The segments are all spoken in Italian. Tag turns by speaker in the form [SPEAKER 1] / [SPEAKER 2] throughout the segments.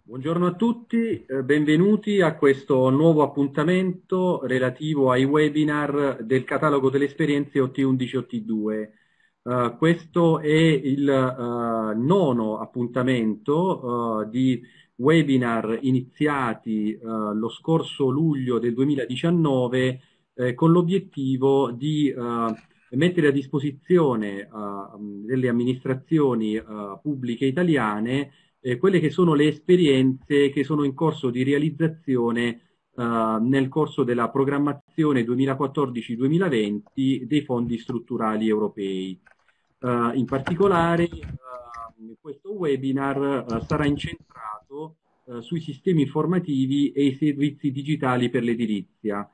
[SPEAKER 1] Buongiorno a tutti, benvenuti a questo nuovo appuntamento relativo ai webinar del catalogo delle esperienze OT11 e OT2. Questo è il nono appuntamento di webinar iniziati lo scorso luglio del 2019 con l'obiettivo di mettere a disposizione delle amministrazioni pubbliche italiane quelle che sono le esperienze che sono in corso di realizzazione nel corso della programmazione 2014-2020 dei fondi strutturali europei. In particolare, questo webinar sarà incentrato sui sistemi informativi e i servizi digitali per l'edilizia.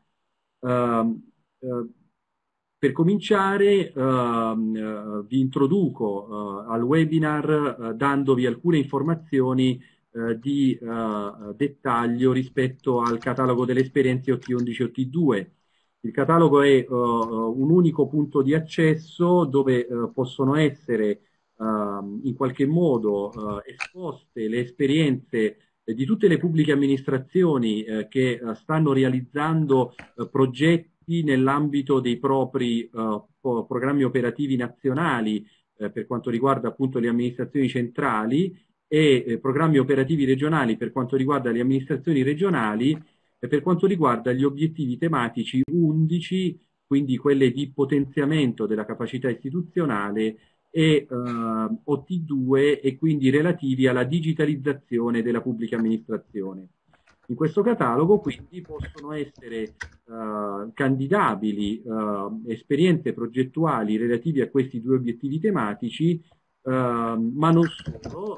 [SPEAKER 1] Per cominciare, vi introduco al webinar dandovi alcune informazioni di dettaglio rispetto al catalogo delle esperienze OT11 e OT2. Il catalogo è un unico punto di accesso dove possono essere in qualche modo esposte le esperienze di tutte le pubbliche amministrazioni che stanno realizzando progetti nell'ambito dei propri programmi operativi nazionali per quanto riguarda appunto le amministrazioni centrali e programmi operativi regionali per quanto riguarda le amministrazioni regionali e per quanto riguarda gli obiettivi tematici 11, quindi quelle di potenziamento della capacità istituzionale e OT2 e quindi relativi alla digitalizzazione della pubblica amministrazione. In questo catalogo quindi possono essere candidabili esperienze progettuali relative a questi due obiettivi tematici, ma non solo,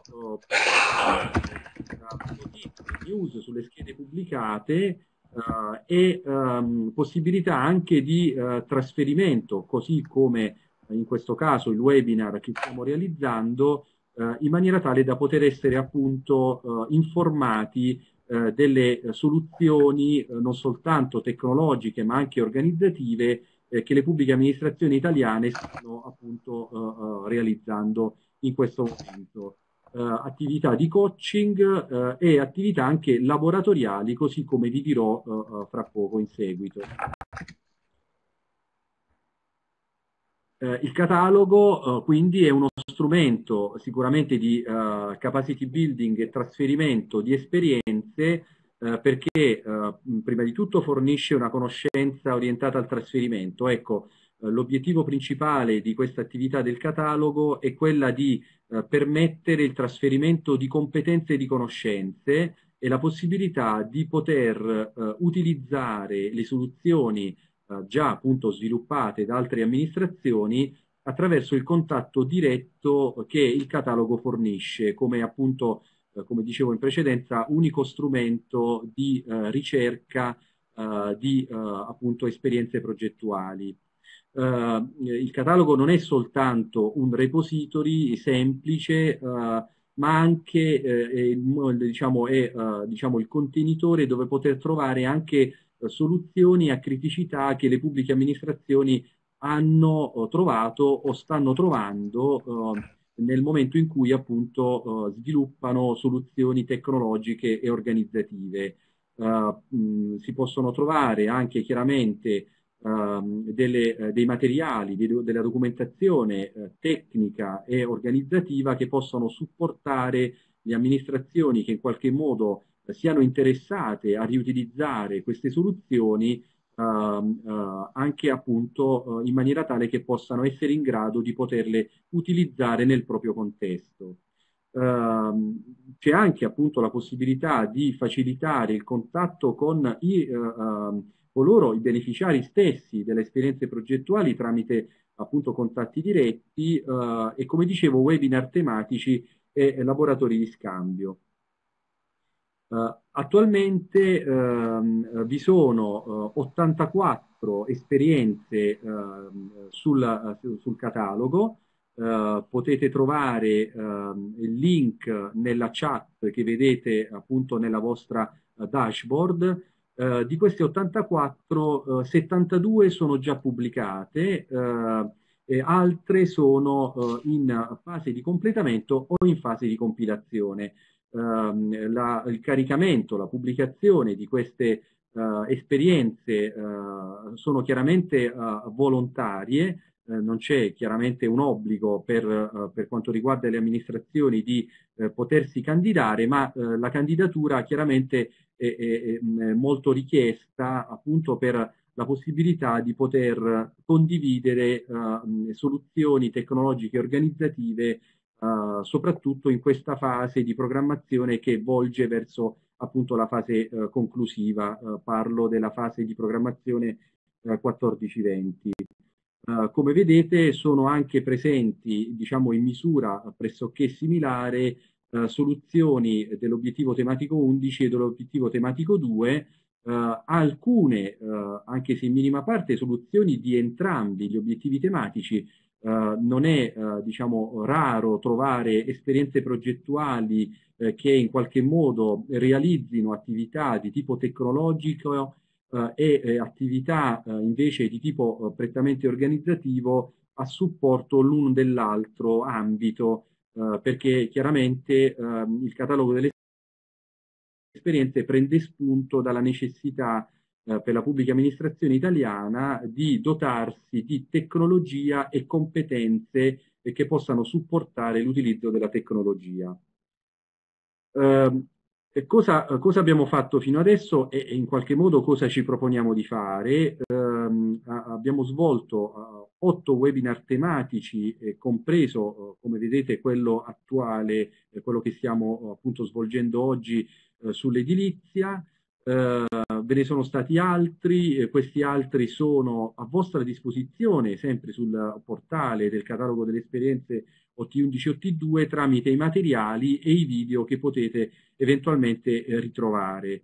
[SPEAKER 1] news sulle schede pubblicate e possibilità anche di trasferimento, così come in questo caso il webinar che stiamo realizzando, in maniera tale da poter essere appunto informati delle soluzioni non soltanto tecnologiche ma anche organizzative che le pubbliche amministrazioni italiane stanno appunto realizzando in questo momento. Attività di coaching e attività anche laboratoriali, così come vi dirò fra poco in seguito. Il catalogo quindi è uno strumento sicuramente di capacity building e trasferimento di esperienze perché prima di tutto fornisce una conoscenza orientata al trasferimento. Ecco, l'obiettivo principale di questa attività del catalogo è quella di permettere il trasferimento di competenze e di conoscenze e la possibilità di poter utilizzare le soluzioni già appunto sviluppate da altre amministrazioni attraverso il contatto diretto che il catalogo fornisce come appunto, come dicevo in precedenza, unico strumento di ricerca di appunto esperienze progettuali. Il catalogo non è soltanto un repository semplice, ma anche diciamo, è diciamo, il contenitore dove poter trovare anche soluzioni a criticità che le pubbliche amministrazioni hanno trovato o stanno trovando nel momento in cui appunto sviluppano soluzioni tecnologiche e organizzative. Si possono trovare anche chiaramente dei materiali, della documentazione tecnica e organizzativa che possono supportare le amministrazioni che in qualche modo siano interessate a riutilizzare queste soluzioni anche appunto in maniera tale che possano essere in grado di poterle utilizzare nel proprio contesto. C'è anche appunto la possibilità di facilitare il contatto con coloro, i beneficiari stessi delle esperienze progettuali tramite appunto contatti diretti e come dicevo webinar tematici e laboratori di scambio. Attualmente vi sono 84 esperienze sul catalogo. Potete trovare il link nella chat che vedete appunto nella vostra dashboard. Di queste 84, 72 sono già pubblicate, e altre sono in fase di completamento o in fase di compilazione. il caricamento, la pubblicazione di queste esperienze sono chiaramente volontarie, non c'è chiaramente un obbligo per quanto riguarda le amministrazioni di potersi candidare, ma la candidatura chiaramente è molto richiesta appunto per la possibilità di poter condividere soluzioni tecnologiche e organizzative soprattutto in questa fase di programmazione che volge verso appunto la fase conclusiva. Parlo della fase di programmazione 14-20. Come vedete sono anche presenti, diciamo in misura pressoché similare, soluzioni dell'obiettivo tematico 11 e dell'obiettivo tematico 2, alcune, anche se in minima parte, soluzioni di entrambi gli obiettivi tematici. Non è diciamo raro trovare esperienze progettuali che in qualche modo realizzino attività di tipo tecnologico e attività invece di tipo prettamente organizzativo a supporto l'uno dell'altro ambito, perché chiaramente il catalogo delle esperienze prende spunto dalla necessità per la pubblica amministrazione italiana di dotarsi di tecnologia e competenze che possano supportare l'utilizzo della tecnologia. Cosa abbiamo fatto fino adesso e in qualche modo cosa ci proponiamo di fare? Abbiamo svolto 8 webinar tematici, compreso, come vedete, quello attuale, quello che stiamo appunto svolgendo oggi sull'edilizia. Ve ne sono stati altri, questi altri sono a vostra disposizione sempre sul portale del catalogo delle esperienze OT11 e OT2 tramite i materiali e i video che potete eventualmente ritrovare.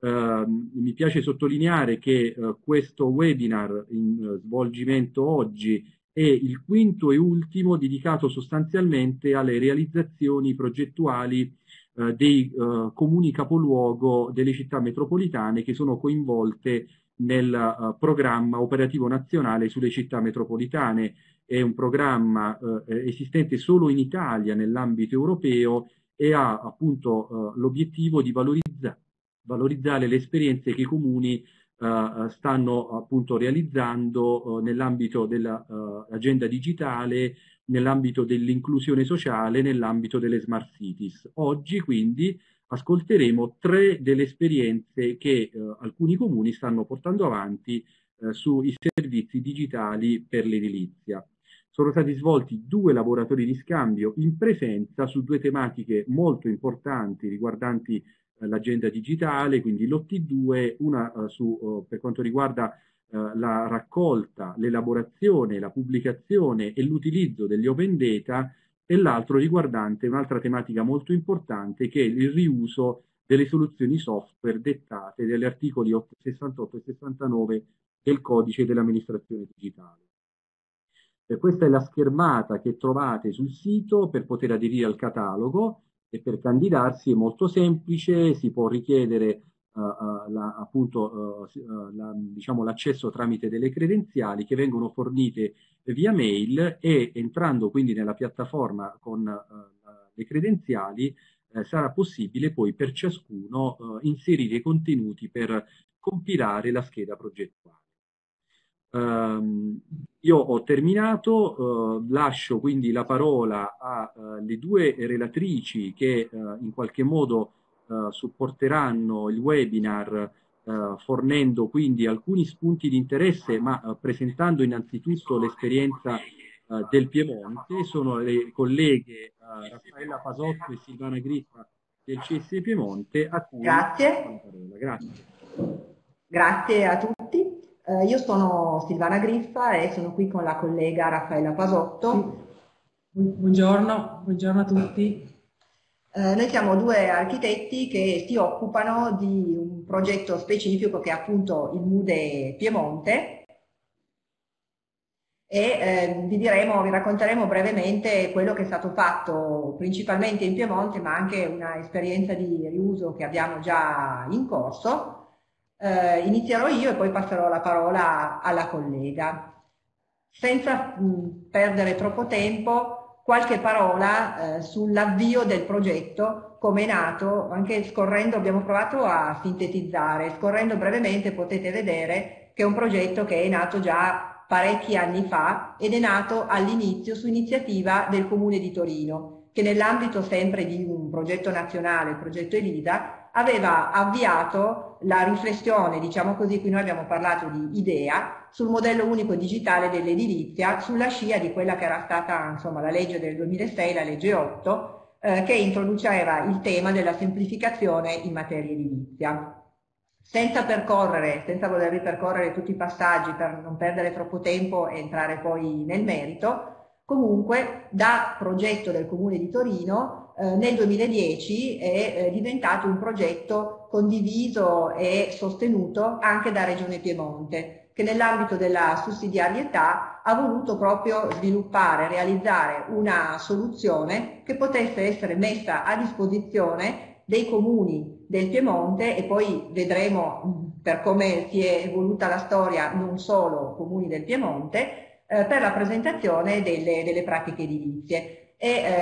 [SPEAKER 1] Mi piace sottolineare che questo webinar in svolgimento oggi è il quinto e ultimo dedicato sostanzialmente alle realizzazioni progettuali dei comuni capoluogo delle città metropolitane che sono coinvolte nel programma operativo nazionale sulle città metropolitane. È un programma esistente solo in Italia nell'ambito europeo e ha appunto l'obiettivo di valorizzare le esperienze che i comuni stanno appunto realizzando nell'ambito dell'agenda digitale, nell'ambito dell'inclusione sociale, nell'ambito delle smart cities. Oggi quindi ascolteremo 3 delle esperienze che alcuni comuni stanno portando avanti sui servizi digitali per l'edilizia. Sono stati svolti 2 laboratori di scambio in presenza su 2 tematiche molto importanti riguardanti l'agenda digitale, quindi l'OT2, una per quanto riguarda la raccolta, l'elaborazione, la pubblicazione e l'utilizzo degli open data e l'altro riguardante un'altra tematica molto importante che è il riuso delle soluzioni software dettate dagli articoli 68 e 69 del codice dell'amministrazione digitale. Questa è la schermata che trovate sul sito per poter aderire al catalogo e per candidarsi è molto semplice, si può richiedere diciamo, l'accesso tramite delle credenziali che vengono fornite via mail e entrando quindi nella piattaforma con le credenziali sarà possibile poi per ciascuno inserire i contenuti per compilare la scheda progettuale. Io ho terminato, lascio quindi la parola alle 2 relatrici che in qualche modo supporteranno il webinar fornendo quindi alcuni spunti di interesse ma presentando innanzitutto l'esperienza del Piemonte. Sono le colleghe Raffaella Pasotto e Silvana Griffa del CS Piemonte a cui
[SPEAKER 2] Grazie.
[SPEAKER 1] Grazie.
[SPEAKER 2] Grazie a tutti. Io sono Silvana Griffa e sono qui con la collega Raffaella Pasotto.
[SPEAKER 3] Buongiorno a tutti.
[SPEAKER 2] Noi siamo 2 architetti che si occupano di un progetto specifico che è appunto il MUDE Piemonte e vi racconteremo brevemente quello che è stato fatto principalmente in Piemonte ma anche una esperienza di riuso che abbiamo già in corso. Inizierò io e poi passerò la parola alla collega. Senza perdere troppo tempo qualche parola sull'avvio del progetto, come è nato, anche scorrendo, abbiamo provato a sintetizzare, scorrendo brevemente potete vedere che è un progetto che è nato già parecchi anni fa ed è nato all'inizio su iniziativa del Comune di Torino, che nell'ambito sempre di un progetto nazionale, il progetto ELIDA, aveva avviato la riflessione, diciamo così, qui noi abbiamo parlato di IDEA, sul modello unico digitale dell'edilizia, sulla scia di quella che era stata insomma la legge del 2006, la legge 8, che introduceva il tema della semplificazione in materia edilizia. Senza voler ripercorrere tutti i passaggi per non perdere troppo tempo e entrare poi nel merito, comunque da progetto del Comune di Torino nel 2010 è diventato un progetto condiviso e sostenuto anche da Regione Piemonte, che nell'ambito della sussidiarietà ha voluto proprio sviluppare, realizzare una soluzione che potesse essere messa a disposizione dei comuni del Piemonte e poi vedremo per come si è evoluta la storia non solo comuni del Piemonte per la presentazione delle pratiche edilizie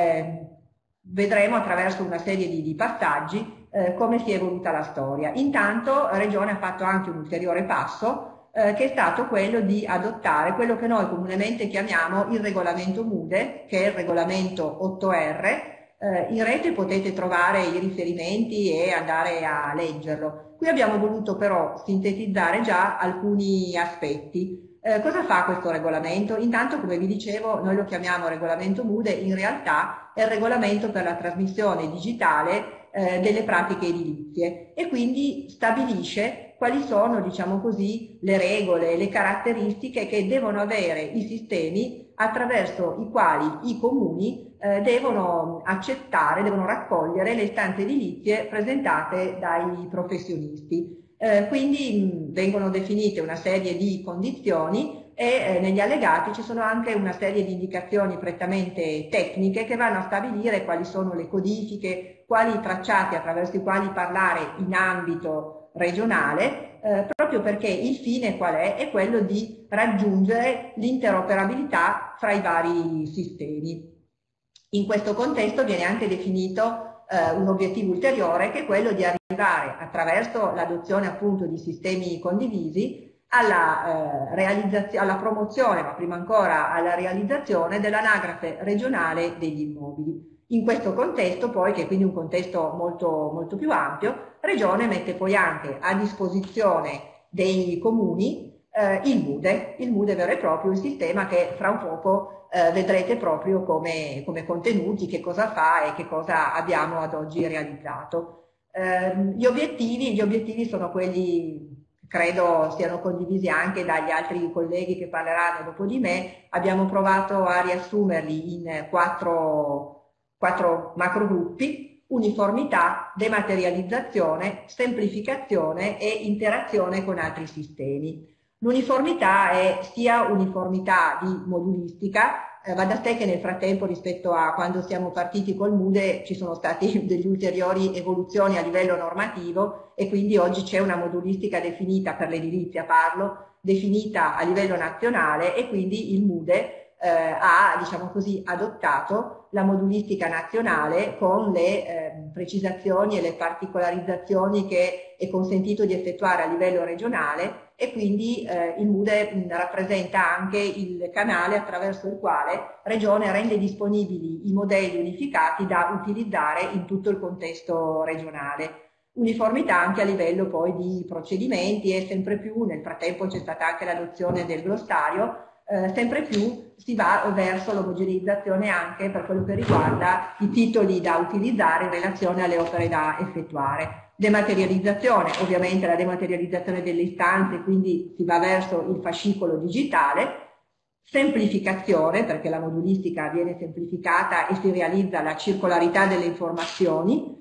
[SPEAKER 2] e vedremo attraverso una serie di passaggi come si è evoluta la storia. Intanto la Regione ha fatto anche un ulteriore passo che è stato quello di adottare quello che noi comunemente chiamiamo il regolamento MUDE, che è il regolamento 8R. In rete potete trovare i riferimenti e andare a leggerlo. Qui abbiamo voluto però sintetizzare già alcuni aspetti. Cosa fa questo regolamento? Intanto, come vi dicevo, noi lo chiamiamo regolamento MUDE, in realtà è il regolamento per la trasmissione digitale delle pratiche edilizie e quindi stabilisce quali sono, diciamo così, le regole, le caratteristiche che devono avere i sistemi attraverso i quali i comuni devono accettare, devono raccogliere le istanze edilizie presentate dai professionisti. Quindi vengono definite una serie di condizioni e negli allegati ci sono anche una serie di indicazioni prettamente tecniche che vanno a stabilire quali sono le codifiche, quali tracciati attraverso i quali parlare in ambito regionale, proprio perché il fine qual è? È quello di raggiungere l'interoperabilità fra i vari sistemi. In questo contesto viene anche definito un obiettivo ulteriore che è quello di arrivare attraverso l'adozione appunto di sistemi condivisi alla promozione, ma prima ancora alla realizzazione dell'anagrafe regionale degli immobili. In questo contesto poi, che è quindi un contesto molto, molto più ampio, Regione mette poi anche a disposizione dei comuni il MUDE vero e proprio, il sistema che fra un poco vedrete proprio come contenuti, che cosa fa e che cosa abbiamo ad oggi realizzato. Gli obiettivi sono quelli, credo siano condivisi anche dagli altri colleghi che parleranno dopo di me. Abbiamo provato a riassumerli in quattro macrogruppi: uniformità, dematerializzazione, semplificazione e interazione con altri sistemi. L'uniformità è sia uniformità di modulistica, va da sé che nel frattempo rispetto a quando siamo partiti col MUDE ci sono stati delle ulteriori evoluzioni a livello normativo e quindi oggi c'è una modulistica definita, per l'edilizia parlo, definita a livello nazionale e quindi il MUDE ha, diciamo così, adottato la modulistica nazionale con le precisazioni e le particolarizzazioni che è consentito di effettuare a livello regionale e quindi il MUDE rappresenta anche il canale attraverso il quale Regione rende disponibili i modelli unificati da utilizzare in tutto il contesto regionale. Uniformità anche a livello poi di procedimenti e sempre più, nel frattempo c'è stata anche l'adozione del glossario, sempre più si va verso l'omogeneizzazione anche per quello che riguarda i titoli da utilizzare in relazione alle opere da effettuare. Dematerializzazione, ovviamente la dematerializzazione delle istanze, quindi si va verso il fascicolo digitale. Semplificazione, perché la modulistica viene semplificata e si realizza la circolarità delle informazioni.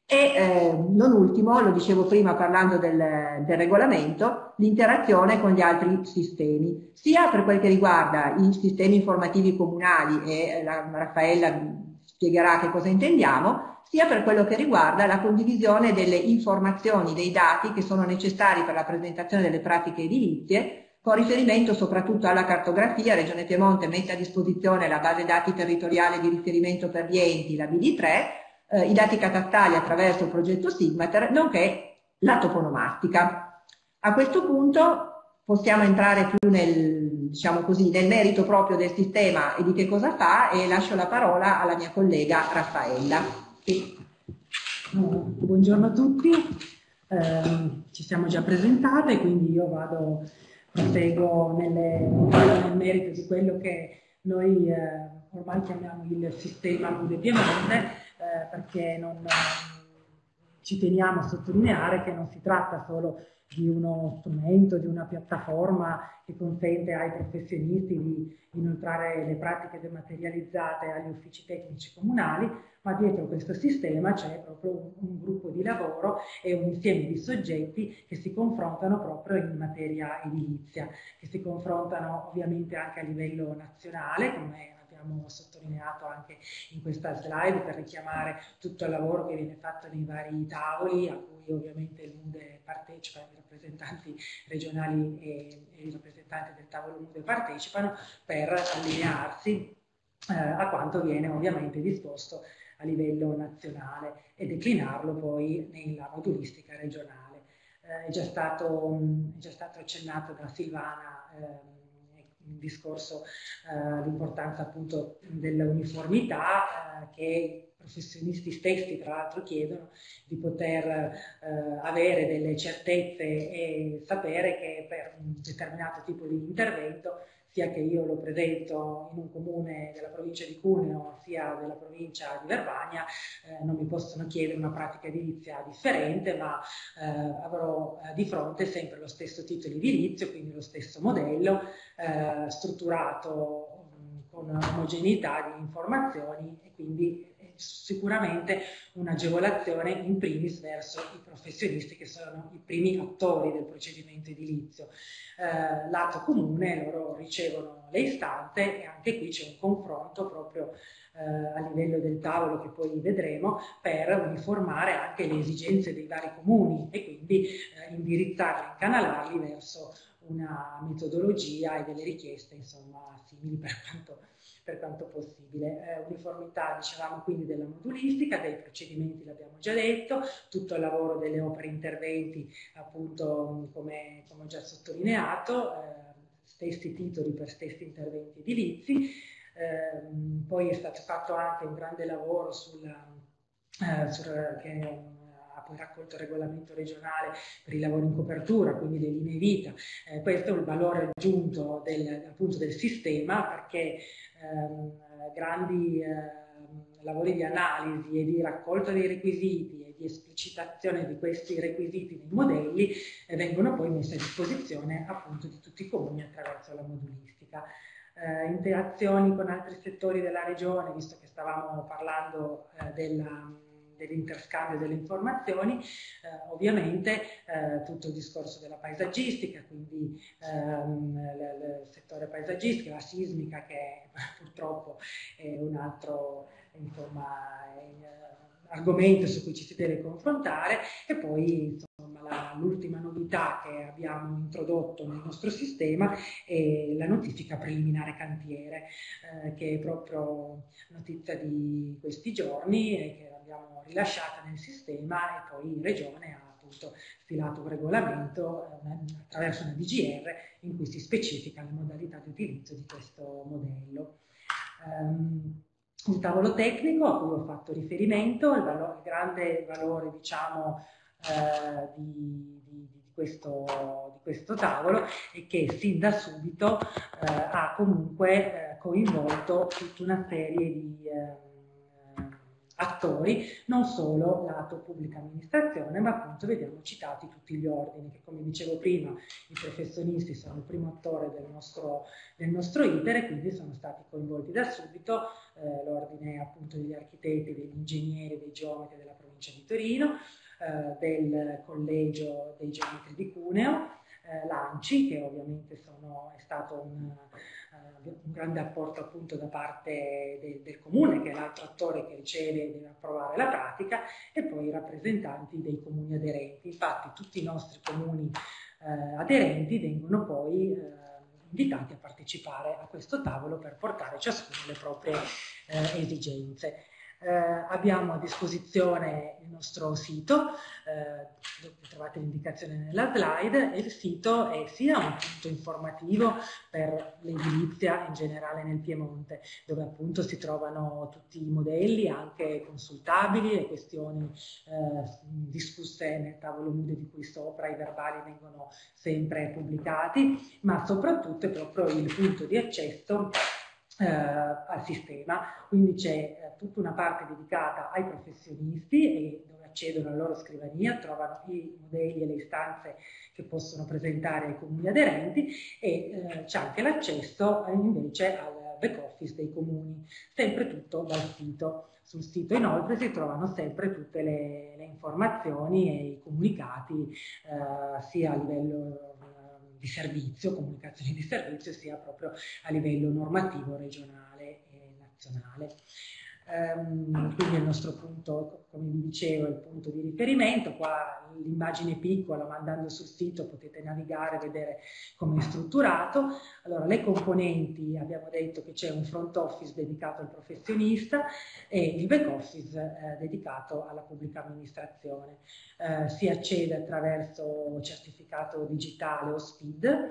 [SPEAKER 2] E non ultimo, lo dicevo prima parlando del regolamento, l'interazione con gli altri sistemi, sia per quel che riguarda i sistemi informativi comunali, e Raffaella spiegherà che cosa intendiamo, sia per quello che riguarda la condivisione delle informazioni, dei dati che sono necessari per la presentazione delle pratiche edilizie, con riferimento soprattutto alla cartografia. Regione Piemonte mette a disposizione la base dati territoriale di riferimento per gli enti, la BD3, i dati catastali attraverso il progetto Sigmater, nonché la toponomastica. A questo punto possiamo entrare più diciamo così, nel merito proprio del sistema e di che cosa fa, e lascio la parola alla mia collega Raffaella. Sì.
[SPEAKER 3] Buongiorno a tutti, ci siamo già presentate, quindi io proseguo nel merito di quello che noi ormai chiamiamo il sistema Mude Piemonte, perché ci teniamo a sottolineare che non si tratta solo di uno strumento, di una piattaforma che consente ai professionisti di inoltrare le pratiche dematerializzate agli uffici tecnici comunali, ma dietro questo sistema c'è proprio un gruppo di lavoro e un insieme di soggetti che si confrontano proprio in materia edilizia, che si confrontano ovviamente anche a livello nazionale, come abbiamo sottolineato anche in questa slide, per richiamare tutto il lavoro che viene fatto nei vari tavoli, a cui ovviamente il MUDE partecipa, i rappresentanti regionali e i rappresentanti del tavolo MUDE partecipano, per allinearsi a quanto viene ovviamente disposto a livello nazionale e declinarlo poi nella modulistica regionale. È già stato accennato da Silvana il discorso l'importanza appunto dell'uniformità che i professionisti stessi tra l'altro chiedono, di poter avere delle certezze e sapere che per un determinato tipo di intervento, sia che io lo presento in un comune della provincia di Cuneo sia della provincia di Verbania, non mi possono chiedere una pratica edilizia differente, ma avrò di fronte sempre lo stesso titolo edilizio, quindi lo stesso modello strutturato con omogeneità di informazioni, e quindi sicuramente un'agevolazione in primis verso i professionisti che sono i primi attori del procedimento edilizio. Lato comune, loro ricevono le istanze e anche qui c'è un confronto proprio a livello del tavolo che poi vedremo, per uniformare anche le esigenze dei vari comuni e quindi indirizzarli, incanalarli verso una metodologia e delle richieste insomma simili per quanto possibile. Uniformità, dicevamo, quindi della modulistica, dei procedimenti l'abbiamo già detto, tutto il lavoro delle opere interventi appunto come ho già sottolineato, stessi titoli per stessi interventi edilizi. Poi è stato fatto anche un grande lavoro che ha poi raccolto il regolamento regionale per i lavori in copertura, quindi le linee vita. Questo è il valore aggiunto appunto del sistema, perché grandi lavori di analisi e di raccolta dei requisiti e di esplicitazione di questi requisiti nei modelli vengono poi messi a disposizione appunto di tutti i comuni attraverso la modulistica. Interazioni con altri settori della regione, visto che stavamo parlando dell'interscambio delle informazioni, ovviamente tutto il discorso della paesaggistica, quindi il settore paesaggistico, la sismica, che purtroppo è un altro argomento su cui ci si deve confrontare, e poi l'ultima novità che abbiamo introdotto nel nostro sistema è la notifica preliminare cantiere, che è proprio notizia di questi giorni e che abbiamo rilasciata nel sistema, e poi in Regione ha appunto stilato un regolamento attraverso una DGR in cui si specifica le modalità di utilizzo di questo modello. Un tavolo tecnico a cui ho fatto riferimento, il grande valore, diciamo, di questo tavolo è che sin da subito ha comunque coinvolto tutta una serie di attori, non solo lato pubblica amministrazione, ma appunto vediamo citati tutti gli ordini, che come dicevo prima i professionisti sono il primo attore del nostro iter, e quindi sono stati coinvolti da subito l'ordine appunto degli architetti, degli ingegneri, dei geometri della provincia di Torino, del collegio dei geometri di Cuneo, l'ANCI, che ovviamente è stato un grande apporto appunto da parte del comune, che è l'altro attore che riceve e deve approvare la pratica, e poi i rappresentanti dei comuni aderenti. Infatti tutti i nostri comuni aderenti vengono poi invitati a partecipare a questo tavolo per portare ciascuno le proprie esigenze. Abbiamo a disposizione il nostro sito, dove trovate l'indicazione nella slide, e il sito è sia un punto informativo per l'edilizia in generale nel Piemonte, dove appunto si trovano tutti i modelli anche consultabili e questioni discusse nel tavolo MUDE di cui sopra, i verbali vengono sempre pubblicati, ma soprattutto è proprio il punto di accesso al sistema, quindi c'è tutta una parte dedicata ai professionisti e dove accedono alla loro scrivania, trovano i modelli e le istanze che possono presentare ai comuni aderenti, e c'è anche l'accesso invece al back office dei comuni, sempre tutto dal sito. Sul sito inoltre si trovano sempre tutte le informazioni e i comunicati sia a livello di servizio, comunicazioni di servizio, sia proprio a livello normativo regionale e nazionale. Quindi il nostro punto, come vi dicevo, è il punto di riferimento. Qua l'immagine piccola, ma andando sul sito potete navigare e vedere come è strutturato. Allora, le componenti, abbiamo detto che c'è un front office dedicato al professionista e il back office dedicato alla pubblica amministrazione. Si accede attraverso certificato digitale o SPID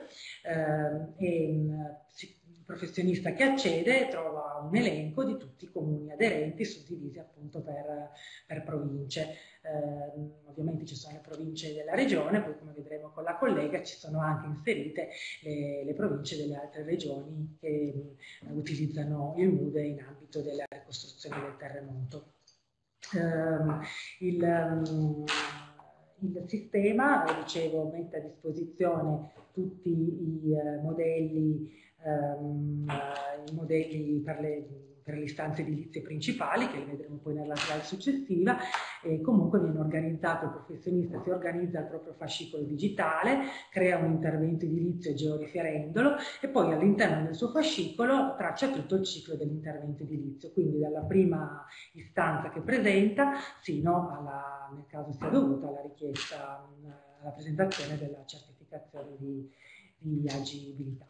[SPEAKER 3] il professionista che accede trova un elenco di tutti i comuni aderenti suddivisi appunto per province. Ovviamente ci sono le province della regione, poi come vedremo con la collega ci sono anche inserite le province delle altre regioni che utilizzano il MUDE in ambito della ricostruzione del terremoto. Il sistema, dicevo, mette a disposizione tutti i modelli per le istanze edilizie principali, che le vedremo poi nella slide successiva, e comunque viene organizzato, il professionista si organizza il proprio fascicolo digitale, crea un intervento edilizio georiferendolo e poi all'interno del suo fascicolo traccia tutto il ciclo dell'intervento edilizio, quindi dalla prima istanza che presenta fino alla, nel caso sia dovuta, alla richiesta, alla presentazione della certificazione di agibilità.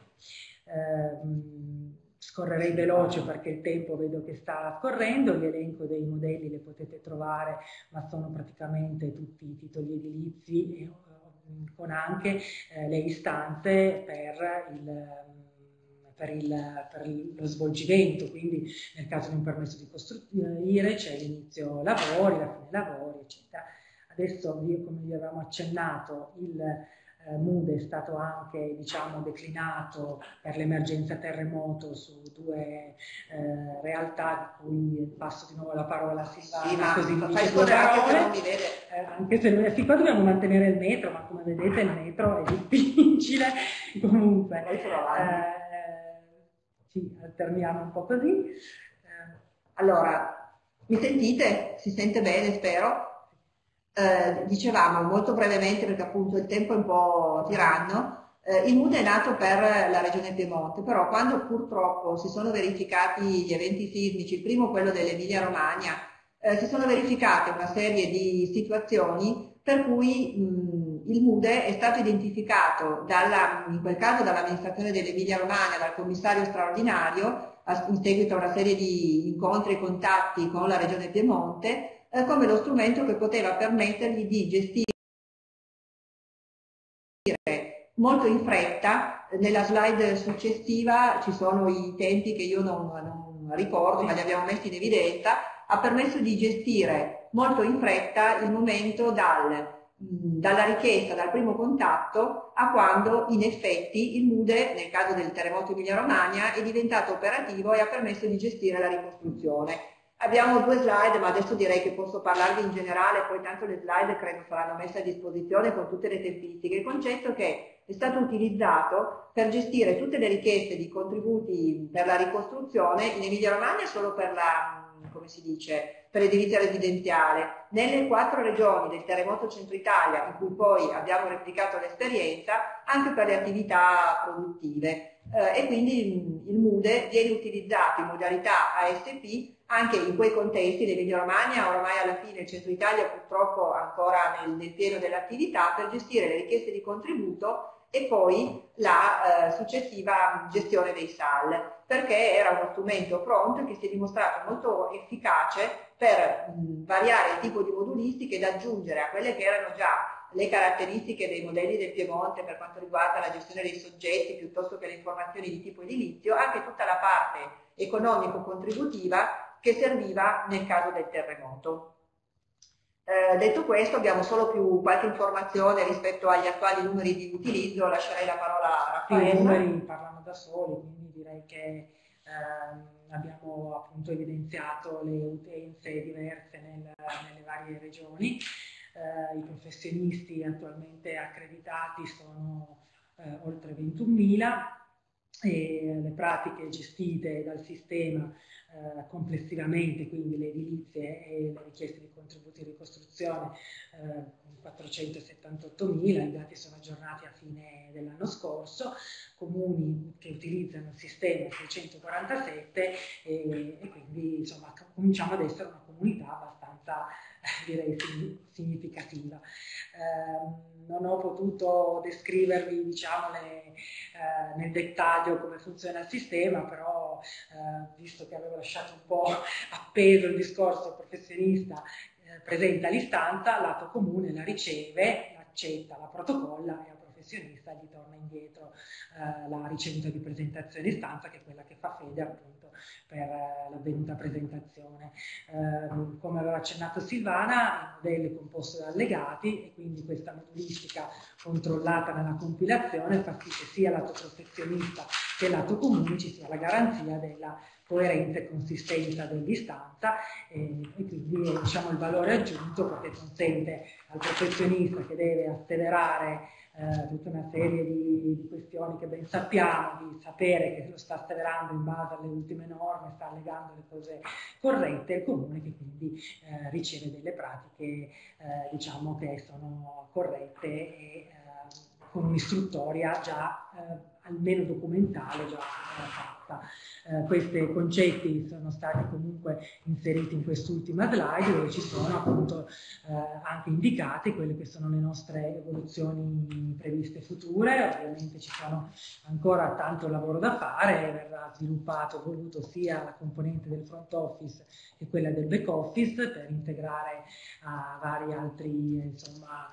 [SPEAKER 3] Scorrerei veloce perché il tempo vedo che sta scorrendo, l'elenco dei modelli le potete trovare, ma sono praticamente tutti i titoli edilizi con anche le istanze per lo svolgimento, quindi nel caso di un permesso di costruire c'è l'inizio lavori, la fine lavori, eccetera. Adesso, come vi avevamo accennato, il MUDE è stato anche, diciamo, declinato per l'emergenza terremoto su due realtà, di cui passo di nuovo la parola a Silvana, così dice due parole, anche se qua dobbiamo mantenere il metro, ma come vedete il metro è difficile, comunque ci alterniamo un po' così.
[SPEAKER 2] Allora, mi sentite? Si sente bene, spero? Dicevamo molto brevemente, perché appunto il tempo è un po' tiranno, il MUDE è nato per la regione Piemonte, però quando purtroppo si sono verificati gli eventi sismici, il primo quello dell'Emilia Romagna, si sono verificate una serie di situazioni per cui il MUDE è stato identificato in quel caso dall'amministrazione dell'Emilia Romagna, dal commissario straordinario, in seguito a una serie di incontri e contatti con la regione Piemonte, come lo strumento che poteva permettergli di gestire molto in fretta. Nella slide successiva ci sono i tempi che io non ricordo, ma li abbiamo messi in evidenza. Ha permesso di gestire molto in fretta il momento dalla richiesta, dal primo contatto, a quando in effetti il MUDE, nel caso del terremoto Emilia Romagna, è diventato operativo e ha permesso di gestire la ricostruzione. Abbiamo due slide, ma adesso direi che posso parlarvi in generale, poi tanto le slide credo saranno messe a disposizione con tutte le tempistiche. Il concetto che è stato utilizzato per gestire tutte le richieste di contributi per la ricostruzione in Emilia Romagna solo per come si dice, per l'edilizia residenziale, nelle 4 regioni del terremoto Centro Italia, in cui poi abbiamo replicato l'esperienza, anche per le attività produttive. E quindi il MUDE viene utilizzato in modalità ASP anche in quei contesti l'Emilia Romagna, ormai alla fine il Centro Italia purtroppo ancora nel pieno dell'attività, per gestire le richieste di contributo e poi la successiva gestione dei SAL, perché era uno strumento pronto che si è dimostrato molto efficace per variare il tipo di modulistica ed aggiungere a quelle che erano già le caratteristiche dei modelli del Piemonte per quanto riguarda la gestione dei soggetti piuttosto che le informazioni di tipo edilizio, anche tutta la parte economico-contributiva che serviva nel caso del terremoto. Detto questo, abbiamo solo qualche informazione rispetto agli attuali numeri di utilizzo, lascerei la parola a Raffaella.
[SPEAKER 3] I numeri parlano da soli, quindi direi che abbiamo appunto evidenziato le utenze diverse nelle varie regioni. I professionisti attualmente accreditati sono oltre 21.000 e le pratiche gestite dal sistema complessivamente, quindi le edilizie e le richieste di contributi di ricostruzione 478.000, i dati sono aggiornati a fine dell'anno scorso, comuni che utilizzano il sistema 647 e quindi insomma cominciamo ad essere una comunità abbastanza direi significativa. Non ho potuto descrivervi diciamo nel dettaglio come funziona il sistema, però visto che avevo lasciato un po' appeso il discorso al professionista, presenta l'istanza, lato comune la riceve, l'accetta, la protocolla e al professionista gli torna indietro la ricevuta di presentazione istanza, che è quella che fa fede appunto per l'avvenuta presentazione. Come aveva accennato Silvana, il modello è composto da allegati e quindi questa modulistica controllata nella compilazione fa sì che sia lato professionista che lato comune ci sia la garanzia della coerenza e consistenza dell'istanza e quindi diciamo il valore aggiunto, perché consente al professionista che deve asseverare tutta una serie di questioni che ben sappiamo, di sapere che lo sta asseverando in base alle ultime norme, sta allegando le cose corrette, il comune che quindi riceve delle pratiche diciamo che sono corrette e con un'istruttoria già almeno documentale già fatta. Questi concetti sono stati comunque inseriti in quest'ultima slide, dove ci sono appunto anche indicate quelle che sono le nostre evoluzioni previste future. Ovviamente ci sono ancora tanto lavoro da fare, verrà sviluppato e voluto sia la componente del front office che quella del back office per integrare a vari altri insomma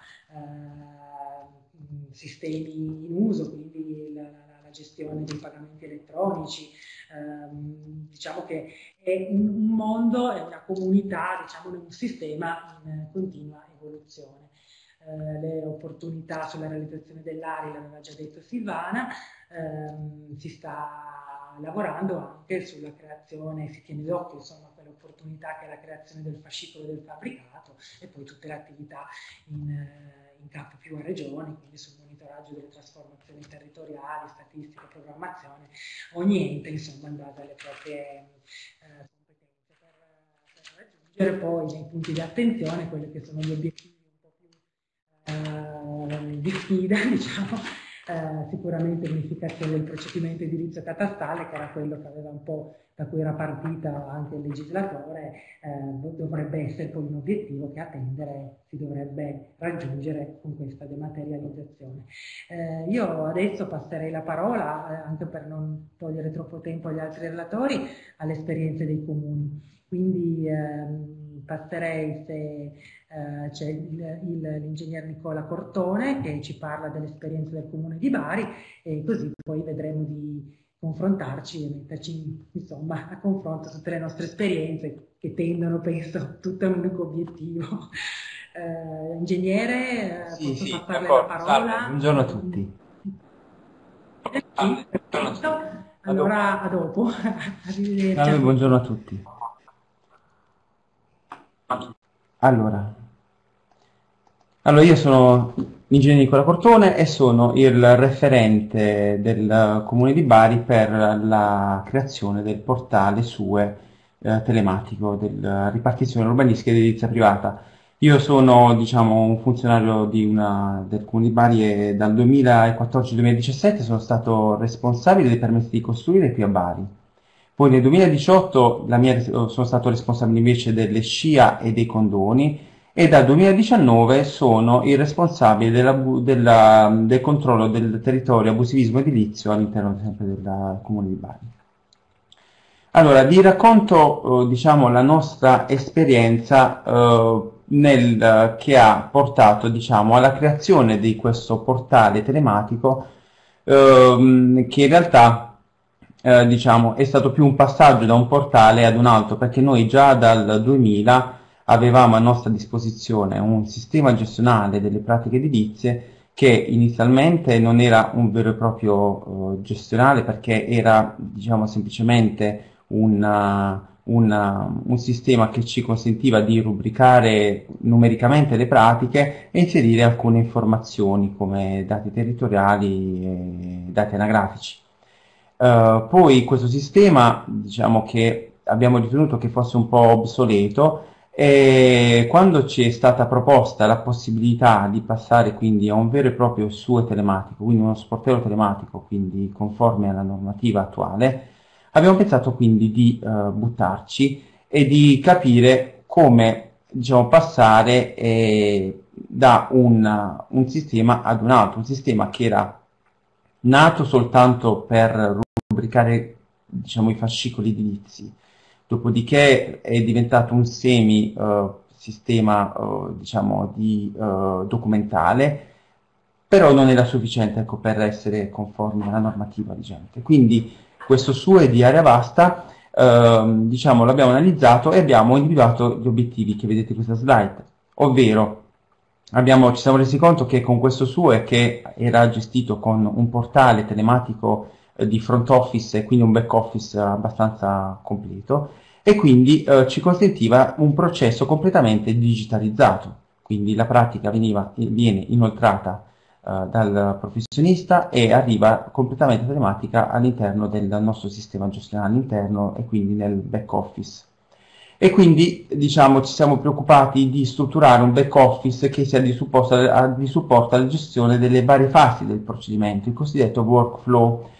[SPEAKER 3] sistemi in uso, quindi la gestione dei pagamenti elettronici. Diciamo che è un mondo, è una comunità, diciamo un sistema in continua evoluzione. Le opportunità sulla realizzazione dell'ARI l'aveva già detto Silvana, si sta lavorando anche sulla creazione, si tiene d'occhio insomma quell'opportunità che è la creazione del fascicolo del fabbricato e poi tutte le attività in capo più a regioni, quindi sul monitoraggio delle trasformazioni territoriali, statistica, programmazione, ogni ente insomma in base alle proprie competenze per raggiungere poi nei punti di attenzione quelli che sono gli obiettivi un po' più di sfida, diciamo, sicuramente l'unificazione del procedimento edilizio catastale, che era quello che aveva un po' da cui era partita anche il legislatore, dovrebbe essere poi un obiettivo che a tendere si dovrebbe raggiungere con questa dematerializzazione. Io adesso passerei la parola, anche per non togliere troppo tempo agli altri relatori, alle esperienze dei comuni. Quindi passerei se c'è l'ingegner Nicola Cortone che ci parla dell'esperienza del comune di Bari e così poi vedremo di confrontarci e metterci insomma a confronto tutte le nostre esperienze che tendono, penso, tutto a un unico obiettivo. Ingegnere, posso passarle la parola?
[SPEAKER 4] Salve, buongiorno a tutti.
[SPEAKER 3] Perfetto. Allora a dopo. Arrivederci.
[SPEAKER 4] Salve, buongiorno a tutti. Allora, io sono l'ingegnere Nicola Cortone e sono il referente del Comune di Bari per la creazione del portale SUE telematico della ripartizione urbanistica ed edilizia privata. Io sono, diciamo, un funzionario del Comune di Bari e dal 2014-2017 sono stato responsabile dei permessi di costruire qui a Bari. Poi nel 2018 sono stato responsabile invece delle SCIA e dei condoni, e dal 2019 sono il responsabile del controllo del territorio abusivismo edilizio all'interno sempre del Comune di Bari. Allora, vi racconto diciamo, la nostra esperienza che ha portato diciamo, alla creazione di questo portale telematico che in realtà diciamo, è stato più un passaggio da un portale ad un altro, perché noi già dal 2000 avevamo a nostra disposizione un sistema gestionale delle pratiche edilizie che inizialmente non era un vero e proprio gestionale, perché era diciamo, semplicemente un sistema che ci consentiva di rubricare numericamente le pratiche e inserire alcune informazioni come dati territoriali e dati anagrafici. Poi questo sistema diciamo che abbiamo ritenuto che fosse un po' obsoleto, e quando ci è stata proposta la possibilità di passare quindi a un vero e proprio SUE telematico, quindi uno sportello telematico, quindi conforme alla normativa attuale, abbiamo pensato quindi di buttarci e di capire come diciamo, passare da un sistema ad un altro, un sistema che era nato soltanto per rubricare diciamo, i fascicoli edilizi, dopodiché è diventato un sistema diciamo, documentale, però non era sufficiente ecco, per essere conforme alla normativa vigente. Quindi questo SUE di area vasta diciamo, l'abbiamo analizzato e abbiamo individuato gli obiettivi che vedete in questa slide, ovvero ci siamo resi conto che con questo SUE, che era gestito con un portale telematico di front office e quindi un back office abbastanza completo, e quindi ci consentiva un processo completamente digitalizzato, quindi la pratica viene inoltrata dal professionista e arriva completamente telematica all'interno del nostro sistema gestionale interno e quindi nel back office. E quindi diciamo, ci siamo preoccupati di strutturare un back office che sia di supporto alla gestione delle varie fasi del procedimento, il cosiddetto workflow.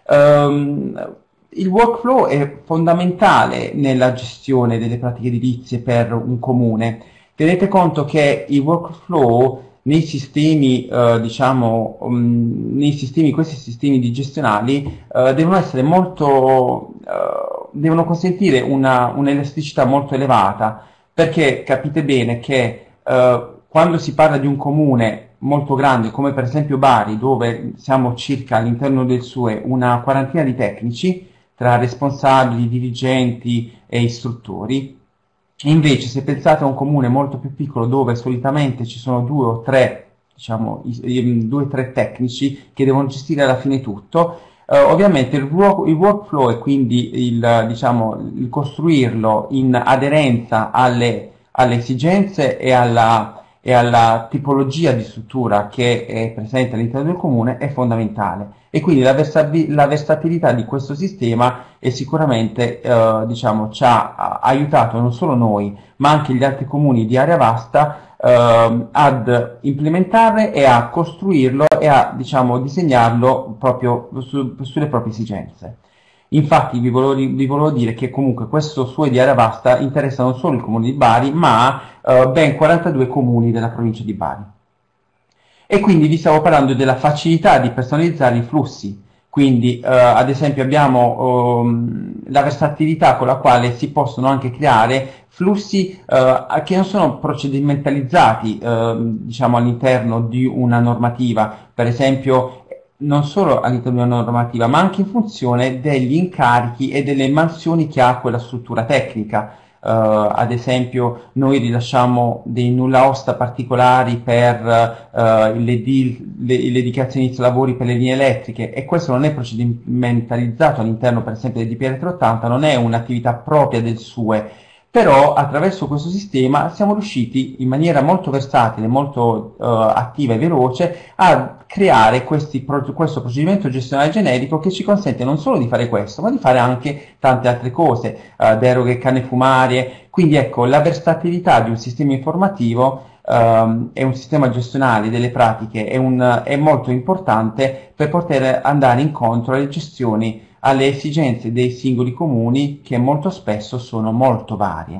[SPEAKER 4] Il workflow è fondamentale nella gestione delle pratiche edilizie per un comune. Tenete conto che il workflow nei sistemi, questi sistemi di gestionali devono essere devono consentire un'elasticità molto elevata, perché capite bene che quando si parla di un comune molto grande, come per esempio Bari, dove siamo circa all'interno del SUE una quarantina di tecnici, tra responsabili, dirigenti e istruttori. Invece, se pensate a un comune molto più piccolo, dove solitamente ci sono due o tre tecnici che devono gestire alla fine tutto, ovviamente il workflow e quindi il costruirlo in aderenza alle esigenze e alla tipologia di struttura che è presente all'interno del comune è fondamentale, e quindi la versatilità di questo sistema è sicuramente ci ha aiutato non solo noi ma anche gli altri comuni di area vasta ad implementarle e a costruirlo e a disegnarlo proprio sulle proprie esigenze. Infatti vi volevo dire che comunque questo SUE di area vasta interessa non solo il comune di Bari, ma ben 42 comuni della provincia di Bari. E quindi vi stavo parlando della facilità di personalizzare i flussi. Quindi ad esempio abbiamo la versatilità con la quale si possono anche creare flussi che non sono procedimentalizzati all'interno di una normativa, per esempio non solo all'interno di una normativa, ma anche in funzione degli incarichi e delle mansioni che ha quella struttura tecnica. Ad esempio noi rilasciamo dei nulla osta particolari per le dichiarazioni di inizio lavori per le linee elettriche, e questo non è procedimentalizzato all'interno per esempio del DPR 380, non è un'attività propria del SUE, però attraverso questo sistema siamo riusciti in maniera molto versatile, molto attiva e veloce a creare questo procedimento gestionale generico che ci consente non solo di fare questo, ma di fare anche tante altre cose, deroghe, canne fumarie. Quindi ecco, la versatilità di un sistema informativo e un sistema gestionale delle pratiche è molto importante per poter andare incontro alle alle esigenze dei singoli comuni, che molto spesso sono molto varie.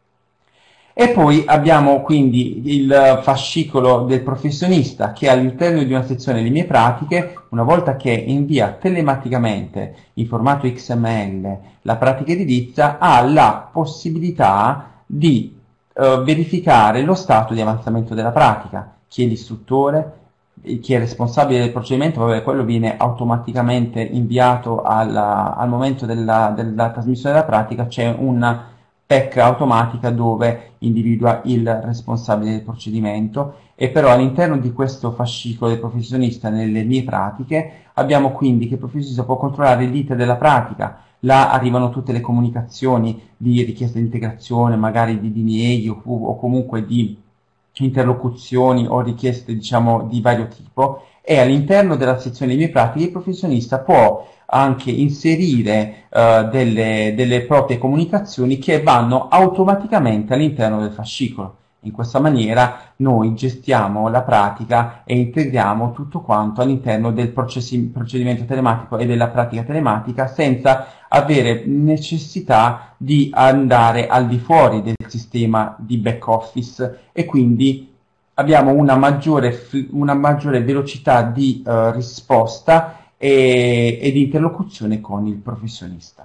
[SPEAKER 4] E poi abbiamo quindi il fascicolo del professionista, che all'interno di una sezione Le mie pratiche, una volta che invia telematicamente in formato XML la pratica edilizia, ha la possibilità di verificare lo stato di avanzamento della pratica, chi è l'istruttore, chi è responsabile del procedimento. Vabbè, quello viene automaticamente inviato al momento della trasmissione della pratica. C'è una PEC automatica dove individua il responsabile del procedimento, e però all'interno di questo fascicolo del professionista nelle mie pratiche abbiamo quindi che il professionista può controllare l'iter della pratica. Là arrivano tutte le comunicazioni di richiesta di integrazione, magari di dinieghi o comunque di interlocuzioni o richieste, diciamo, di vario tipo, e all'interno della sezione delle mie pratiche il professionista può anche inserire delle proprie comunicazioni che vanno automaticamente all'interno del fascicolo. In questa maniera noi gestiamo la pratica e integriamo tutto quanto all'interno del procedimento telematico e della pratica telematica, senza avere necessità di andare al di fuori del sistema di back office, e quindi abbiamo una maggiore velocità di risposta e di interlocuzione con il professionista.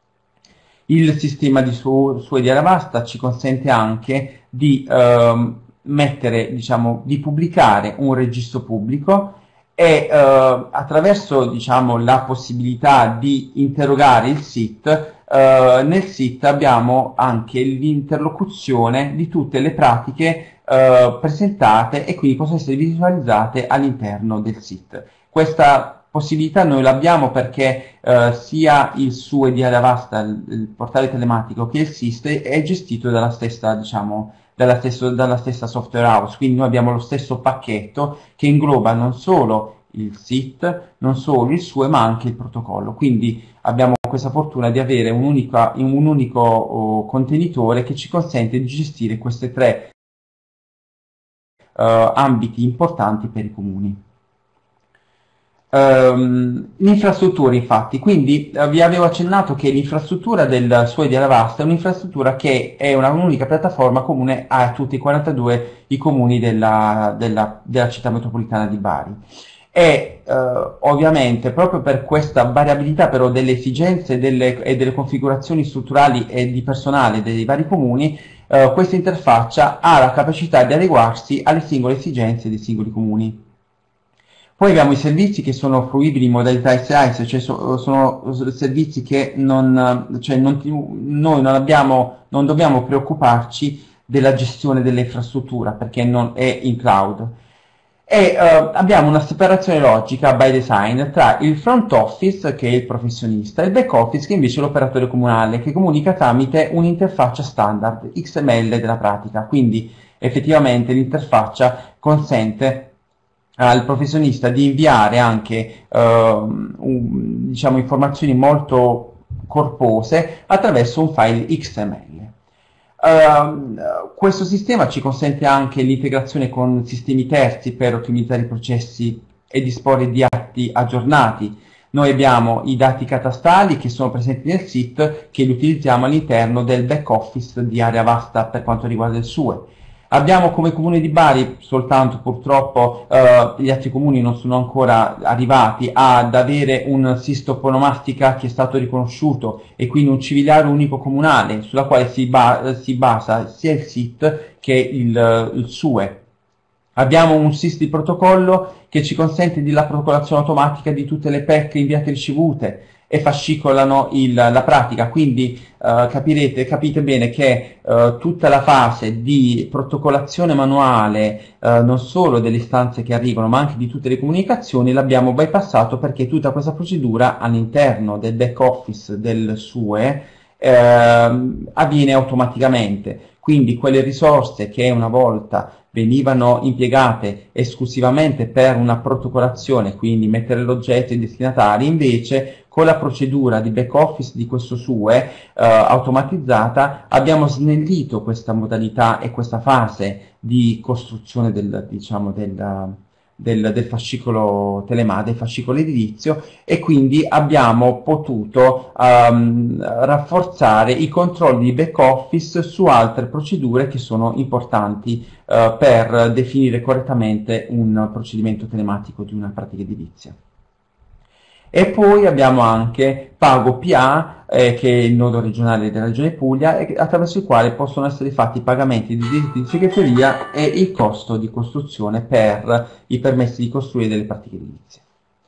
[SPEAKER 4] Il sistema di Suedi Aravasta ci consente anche di mettere, diciamo, di pubblicare un registro pubblico, e attraverso, diciamo, la possibilità di interrogare il SIT, nel SIT abbiamo anche l'interlocuzione di tutte le pratiche presentate, e quindi possono essere visualizzate all'interno del SIT. Questa possibilità noi l'abbiamo perché sia il Suedi Aravasta, il portale telematico, che il SIT è gestito dalla stessa, diciamo, dalla stessa software house, quindi noi abbiamo lo stesso pacchetto che ingloba non solo il SIT, non solo il SUE, ma anche il protocollo. Quindi abbiamo questa fortuna di avere un unico contenitore che ci consente di gestire questi tre ambiti importanti per i comuni. L'infrastruttura, infatti, quindi vi avevo accennato che l'infrastruttura del Suedi Aravasta è un'infrastruttura che è un'unica piattaforma comune a tutti i 42 i comuni della città metropolitana di Bari, e ovviamente proprio per questa variabilità però delle esigenze e delle configurazioni strutturali e di personale dei vari comuni, questa interfaccia ha la capacità di adeguarsi alle singole esigenze dei singoli comuni. Poi abbiamo i servizi che sono fruibili in modalità SaaS, cioè sono servizi che noi non dobbiamo preoccuparci della gestione dell'infrastruttura, perché non è in cloud. E abbiamo una separazione logica by design tra il front office, che è il professionista, e il back office, che invece è l'operatore comunale, che comunica tramite un'interfaccia standard XML della pratica. Quindi effettivamente l'interfaccia consente al professionista di inviare anche diciamo, informazioni molto corpose attraverso un file XML. Questo sistema ci consente anche l'integrazione con sistemi terzi per ottimizzare i processi e disporre di atti aggiornati. Noi abbiamo i dati catastali che sono presenti nel SIT, che li utilizziamo all'interno del back office di Aravasta per quanto riguarda il SUE. Abbiamo come comune di Bari, soltanto purtroppo gli altri comuni non sono ancora arrivati ad avere un SIS toponomastica che è stato riconosciuto, e quindi un civilario unico comunale sulla quale si basa sia il SIT che il SUE. Abbiamo un SIS di protocollo che ci consente la protocollazione automatica di tutte le PEC inviate e ricevute e fascicolano la pratica, quindi capite bene che tutta la fase di protocollazione manuale, non solo delle istanze che arrivano ma anche di tutte le comunicazioni, l'abbiamo bypassato, perché tutta questa procedura all'interno del back office del SUE avviene automaticamente. Quindi quelle risorse che una volta venivano impiegate esclusivamente per una protocollazione, quindi mettere l'oggetto ai destinatari, invece con la procedura di back office di questo SUE automatizzata abbiamo snellito questa modalità e questa fase di costruzione del fascicolo del fascicolo edilizio, e quindi abbiamo potuto rafforzare i controlli di back office su altre procedure che sono importanti per definire correttamente un procedimento telematico di una pratica edilizia. E poi abbiamo anche Pago PA, che è il nodo regionale della Regione Puglia, attraverso il quale possono essere fatti i pagamenti di diritti di segreteria e il costo di costruzione per i permessi di costruire delle pratiche edilizie.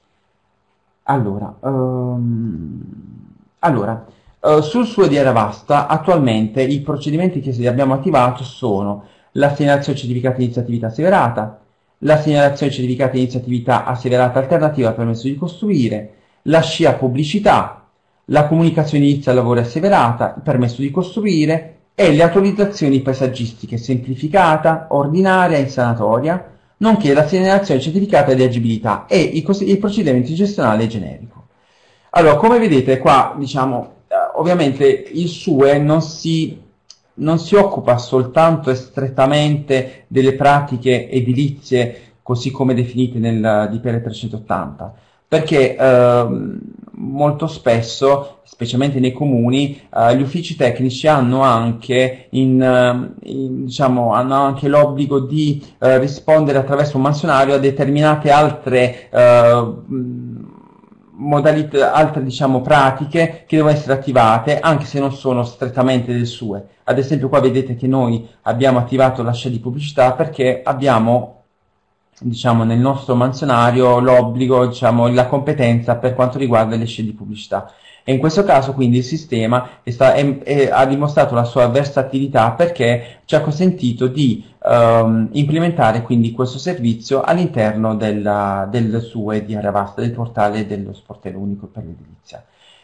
[SPEAKER 4] Sul SUE di Aravasta attualmente i procedimenti che abbiamo attivato sono la segnalazione certificata di iniziatività asseverata, la segnalazione certificata di iniziatività asseverata alternativa al permesso di costruire, la SCIA pubblicità, la comunicazione inizia lavori asseverata, il permesso di costruire e le autorizzazioni paesaggistiche semplificata, ordinaria e insanatoria, nonché la segnalazione certificata di agibilità e i procedimenti gestionali generico. Allora, come vedete qua, diciamo, ovviamente il SUE non si occupa soltanto e strettamente delle pratiche edilizie così come definite nel DPR 380, perché molto spesso, specialmente nei comuni, gli uffici tecnici hanno anche, hanno anche l'obbligo di rispondere attraverso un mansionario a determinate altre modalità, altre pratiche che devono essere attivate, anche se non sono strettamente del SUE. Ad esempio qua vedete che noi abbiamo attivato la SCIA di pubblicità perché abbiamo nel nostro mansionario l'obbligo, la competenza per quanto riguarda le SCIA di pubblicità. E in questo caso quindi il sistema ha dimostrato la sua versatilità perché ci ha consentito di implementare quindi questo servizio all'interno del SUE di Aravasta, del portale dello sportello unico per l'edilizia.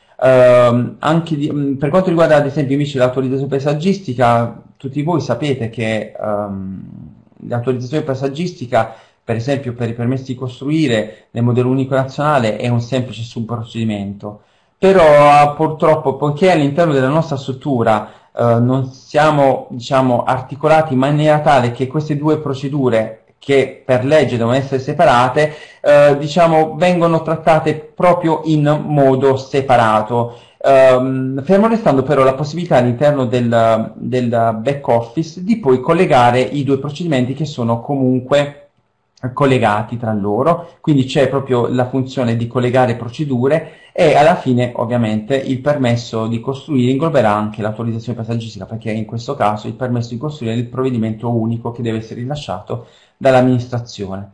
[SPEAKER 4] Per quanto riguarda ad esempio invece l'autorizzazione paesaggistica, tutti voi sapete che l'autorizzazione paesaggistica, per esempio per i permessi di costruire nel modello unico nazionale, è un semplice subprocedimento, però purtroppo, poiché all'interno della nostra struttura non siamo articolati in maniera tale che queste due procedure, che per legge devono essere separate, vengono trattate proprio in modo separato, fermo restando però la possibilità all'interno del back office di poi collegare i due procedimenti che sono comunque collegati tra loro, quindi c'è proprio la funzione di collegare procedure e alla fine ovviamente il permesso di costruire ingloberà anche l'autorizzazione paesaggistica, perché in questo caso il permesso di costruire è il provvedimento unico che deve essere rilasciato dall'amministrazione.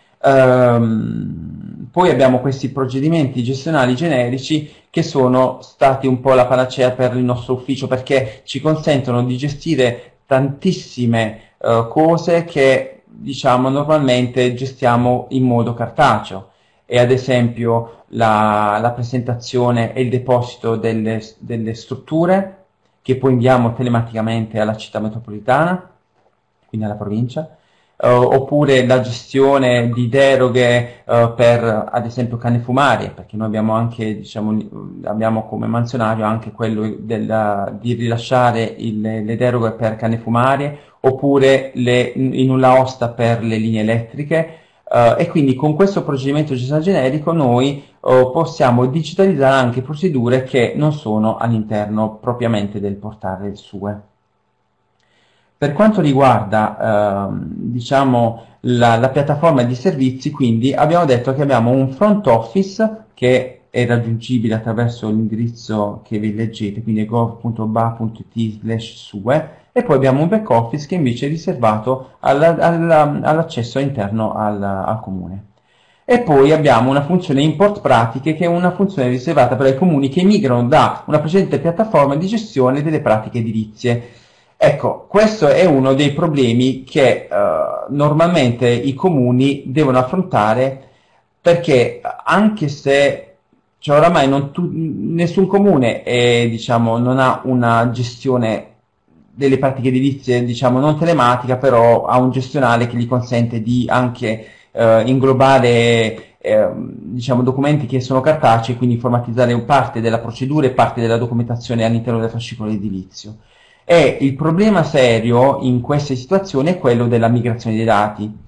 [SPEAKER 4] Poi abbiamo questi procedimenti gestionali generici che sono stati un po' la panacea per il nostro ufficio, perché ci consentono di gestire tantissime cose che normalmente gestiamo in modo cartaceo, e ad esempio la presentazione e il deposito delle strutture che poi inviamo telematicamente alla città metropolitana, quindi alla provincia, oppure la gestione di deroghe per ad esempio canne fumarie, perché noi abbiamo anche abbiamo come mansionario anche quello di rilasciare le deroghe per canne fumarie, oppure i nulla osta per le linee elettriche, e quindi con questo procedimento gestionale generico noi possiamo digitalizzare anche procedure che non sono all'interno propriamente del portale del SUE. Per quanto riguarda la piattaforma di servizi, quindi abbiamo detto che abbiamo un front office che è raggiungibile attraverso l'indirizzo che vi leggete, quindi gov.ba.it/SUE, e poi abbiamo un back office che invece è riservato all'accesso interno al comune. E poi abbiamo una funzione import pratiche, che è una funzione riservata per i comuni che migrano da una precedente piattaforma di gestione delle pratiche edilizie. Ecco, questo è uno dei problemi che normalmente i comuni devono affrontare, perché anche se oramai nessun comune non ha una gestione delle pratiche edilizie non telematica, però ha un gestionale che gli consente di anche inglobare documenti che sono cartacei, quindi informatizzare parte della procedura e parte della documentazione all'interno del fascicolo edilizio. E il problema serio in queste situazioni è quello della migrazione dei dati.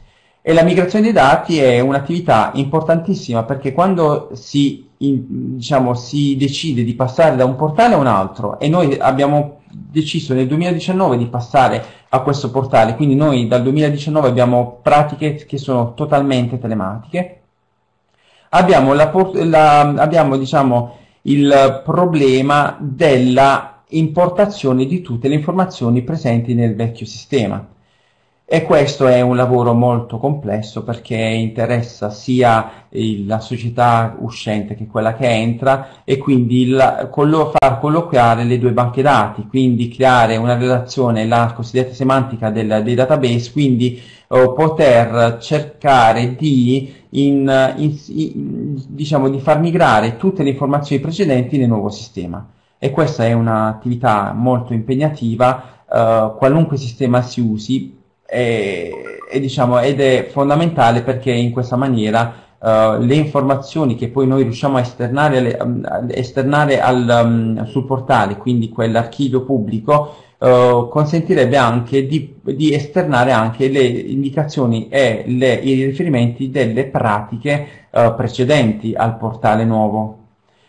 [SPEAKER 4] E la migrazione dei dati è un'attività importantissima perché quando diciamo, si decide di passare da un portale a un altro, e noi abbiamo deciso nel 2019 di passare a questo portale, quindi noi dal 2019 abbiamo pratiche che sono totalmente telematiche, abbiamo, diciamo, il problema della importazione di tutte le informazioni presenti nel vecchio sistema. E questo è un lavoro molto complesso perché interessa sia la società uscente che quella che entra, e quindi far colloquiare le due banche dati, quindi creare una relazione, la cosiddetta semantica dei database, quindi poter cercare diciamo, di far migrare tutte le informazioni precedenti nel nuovo sistema. E questa è un'attività molto impegnativa, qualunque sistema si usi. Diciamo, ed è fondamentale perché in questa maniera le informazioni che poi noi riusciamo a esternare sul portale, quindi quell'archivio pubblico, consentirebbe anche di esternare anche le indicazioni e i riferimenti delle pratiche precedenti al portale nuovo.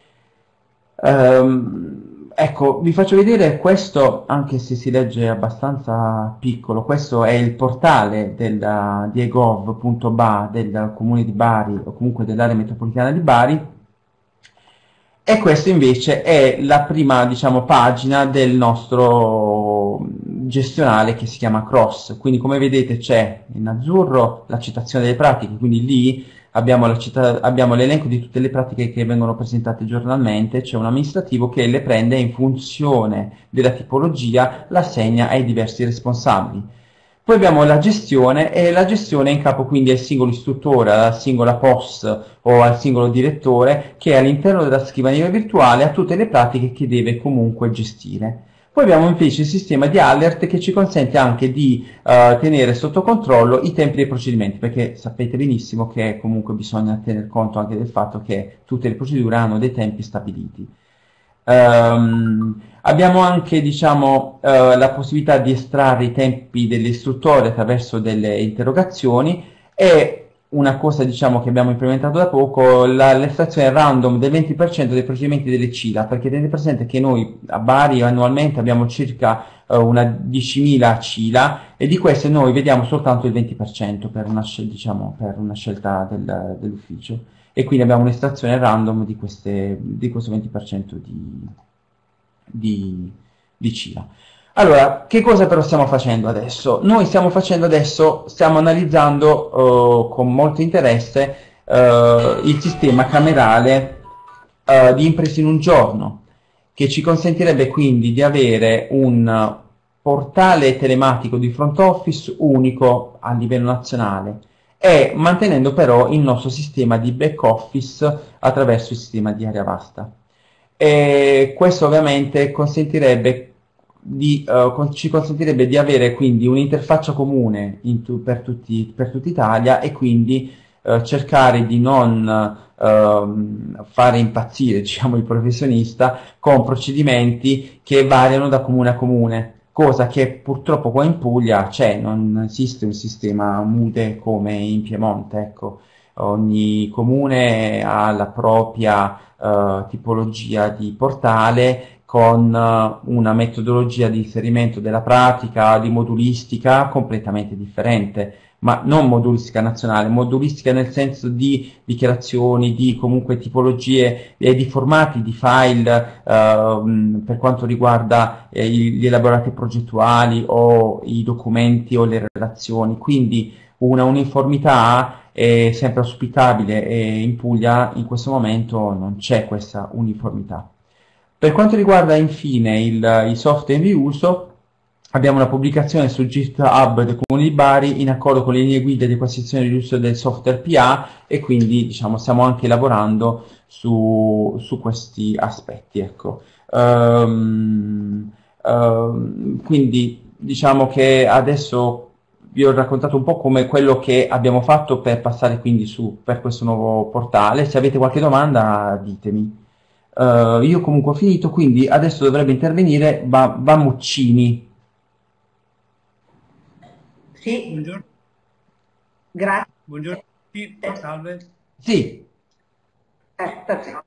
[SPEAKER 4] Ecco, vi faccio vedere questo, anche se si legge abbastanza piccolo. Questo è il portale di egov.ba del Comune di Bari, o comunque dell'area metropolitana di Bari, e questo invece è la prima, diciamo, pagina del nostro gestionale che si chiama Cross. Quindi, come vedete, c'è in azzurro la citazione delle pratiche, quindi lì abbiamo l'elenco di tutte le pratiche che vengono presentate giornalmente, c'è un amministrativo che le prende in funzione della tipologia, la assegna ai diversi responsabili. Poi abbiamo la gestione, e la gestione è in capo quindi al singolo istruttore, alla singola POS o al singolo direttore, che all'interno della scrivania virtuale ha tutte le pratiche che deve comunque gestire. Poi abbiamo invece il sistema di alert che ci consente anche di tenere sotto controllo i tempi dei procedimenti, perché sapete benissimo che comunque bisogna tener conto anche del fatto che tutte le procedure hanno dei tempi stabiliti. Abbiamo anche, diciamo, la possibilità di estrarre i tempi dell'istruttore attraverso delle interrogazioni, e una cosa, diciamo, che abbiamo implementato da poco, l'estrazione random del 20% dei procedimenti delle CILA, perché tenete presente che noi a Bari annualmente abbiamo circa una 10.000 CILA, e di queste noi vediamo soltanto il 20% per una scelta dell'ufficio, e quindi abbiamo un'estrazione random di questo 20% di CILA. Allora, che cosa però stiamo facendo adesso? Noi stiamo analizzando con molto interesse il sistema camerale di imprese in un giorno, che ci consentirebbe quindi di avere un portale telematico di front office unico a livello nazionale, e mantenendo però il nostro sistema di back office attraverso il sistema di area vasta. E questo ovviamente ci consentirebbe di avere quindi un'interfaccia comune per tutta Italia, e quindi cercare di non fare impazzire, diciamo, il professionista con procedimenti che variano da comune a comune, cosa che purtroppo qua in Puglia c'è, non esiste un sistema MUTE come in Piemonte, ecco. Ogni comune ha la propria tipologia di portale, con una metodologia di inserimento della pratica, di modulistica completamente differente, ma non modulistica nazionale, modulistica nel senso di dichiarazioni, di comunque tipologie e di formati di file per quanto riguarda gli elaborati progettuali o i documenti o le relazioni. Quindi una uniformità è sempre auspicabile, e in Puglia in questo momento non c'è questa uniformità. Per quanto riguarda infine i software in uso, abbiamo una pubblicazione sul GitHub del Comune di Bari in accordo con le linee guida di acquisizione di uso del software PA, e quindi, diciamo, stiamo anche lavorando su questi aspetti, ecco. Quindi diciamo che adesso vi ho raccontato un po' come quello che abbiamo fatto per passare quindi per questo nuovo portale. Se avete qualche domanda ditemi. Io comunque ho finito, quindi adesso dovrebbe intervenire Bamuccini.
[SPEAKER 2] Sì.
[SPEAKER 5] Buongiorno.
[SPEAKER 2] Grazie.
[SPEAKER 5] Buongiorno a tutti, salve.
[SPEAKER 4] Sì,
[SPEAKER 2] Perfetto.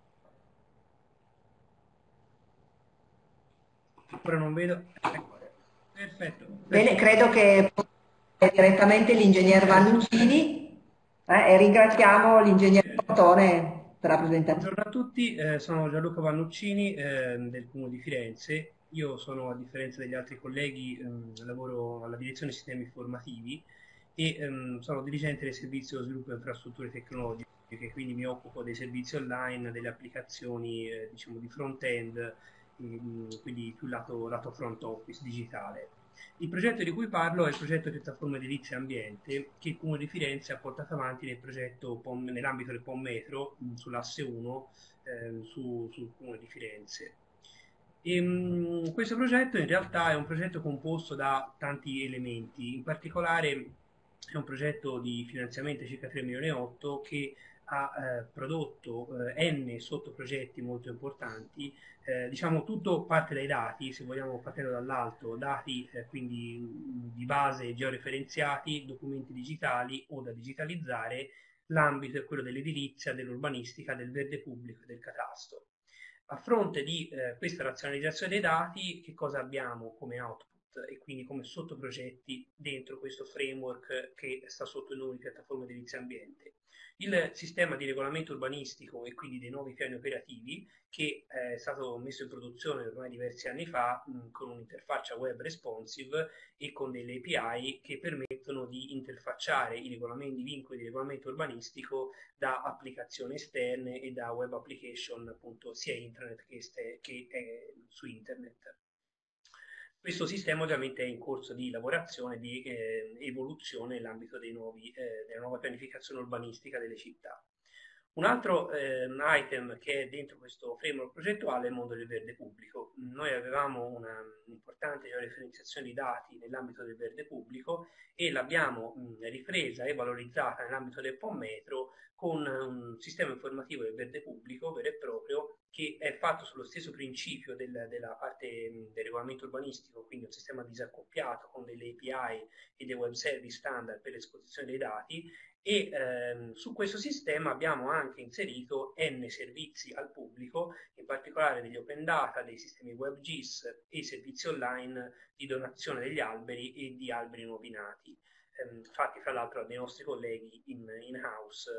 [SPEAKER 5] Ora non vedo. Perfetto.
[SPEAKER 2] Bene, credo che direttamente l'ingegner Vannuccini e ringraziamo l'ingegner Portone per la presentazione.
[SPEAKER 5] Buongiorno a tutti, sono Gianluca Vannuccini del Comune di Firenze. Io sono, a differenza degli altri colleghi, lavoro alla direzione sistemi informativi e sono dirigente del servizio di sviluppo e infrastrutture tecnologiche, quindi mi occupo dei servizi online, delle applicazioni diciamo di front-end, quindi più lato front office digitale. Il progetto di cui parlo è il progetto Piattaforma Edilizia Ambiente che il Comune di Firenze ha portato avanti nell'ambito del POM Metro sull'asse 1 sul Comune di Firenze. Questo progetto in realtà è un progetto composto da tanti elementi, in particolare è un progetto di finanziamento circa 3,8 milioni che ha prodotto n sottoprogetti molto importanti. Diciamo tutto parte dai dati, se vogliamo partire dall'alto, dati quindi di base georeferenziati, documenti digitali o da digitalizzare. L'ambito è quello dell'edilizia, dell'urbanistica, del verde pubblico e del catasto. A fronte di questa razionalizzazione dei dati, che cosa abbiamo come output e quindi come sottoprogetti dentro questo framework che sta sotto il nome di Piattaforma Edilizia Ambiente? Il sistema di regolamento urbanistico e quindi dei nuovi piani operativi che è stato messo in produzione ormai diversi anni fa con un'interfaccia web responsive e con delle API che permettono di interfacciare i vincoli di regolamento urbanistico da applicazioni esterne e da web application appunto sia internet che su internet. Questo sistema ovviamente è in corso di lavorazione, di evoluzione nell'ambito della nuova pianificazione urbanistica delle città. Un altro item che è dentro questo framework progettuale è il mondo del verde pubblico. Noi avevamo un'importante georeferenziazione di dati nell'ambito del verde pubblico e l'abbiamo ripresa e valorizzata nell'ambito del POM Metro con un sistema informativo del verde pubblico vero e proprio che è fatto sullo stesso principio della parte del regolamento urbanistico, quindi un sistema disaccoppiato con delle API e dei web service standard per l'esposizione dei dati e su questo sistema abbiamo anche inserito n servizi al pubblico, in particolare degli open data, dei sistemi WebGIS e servizi online di donazione degli alberi e di alberi nuovi nati, fatti fra l'altro dai nostri colleghi in-house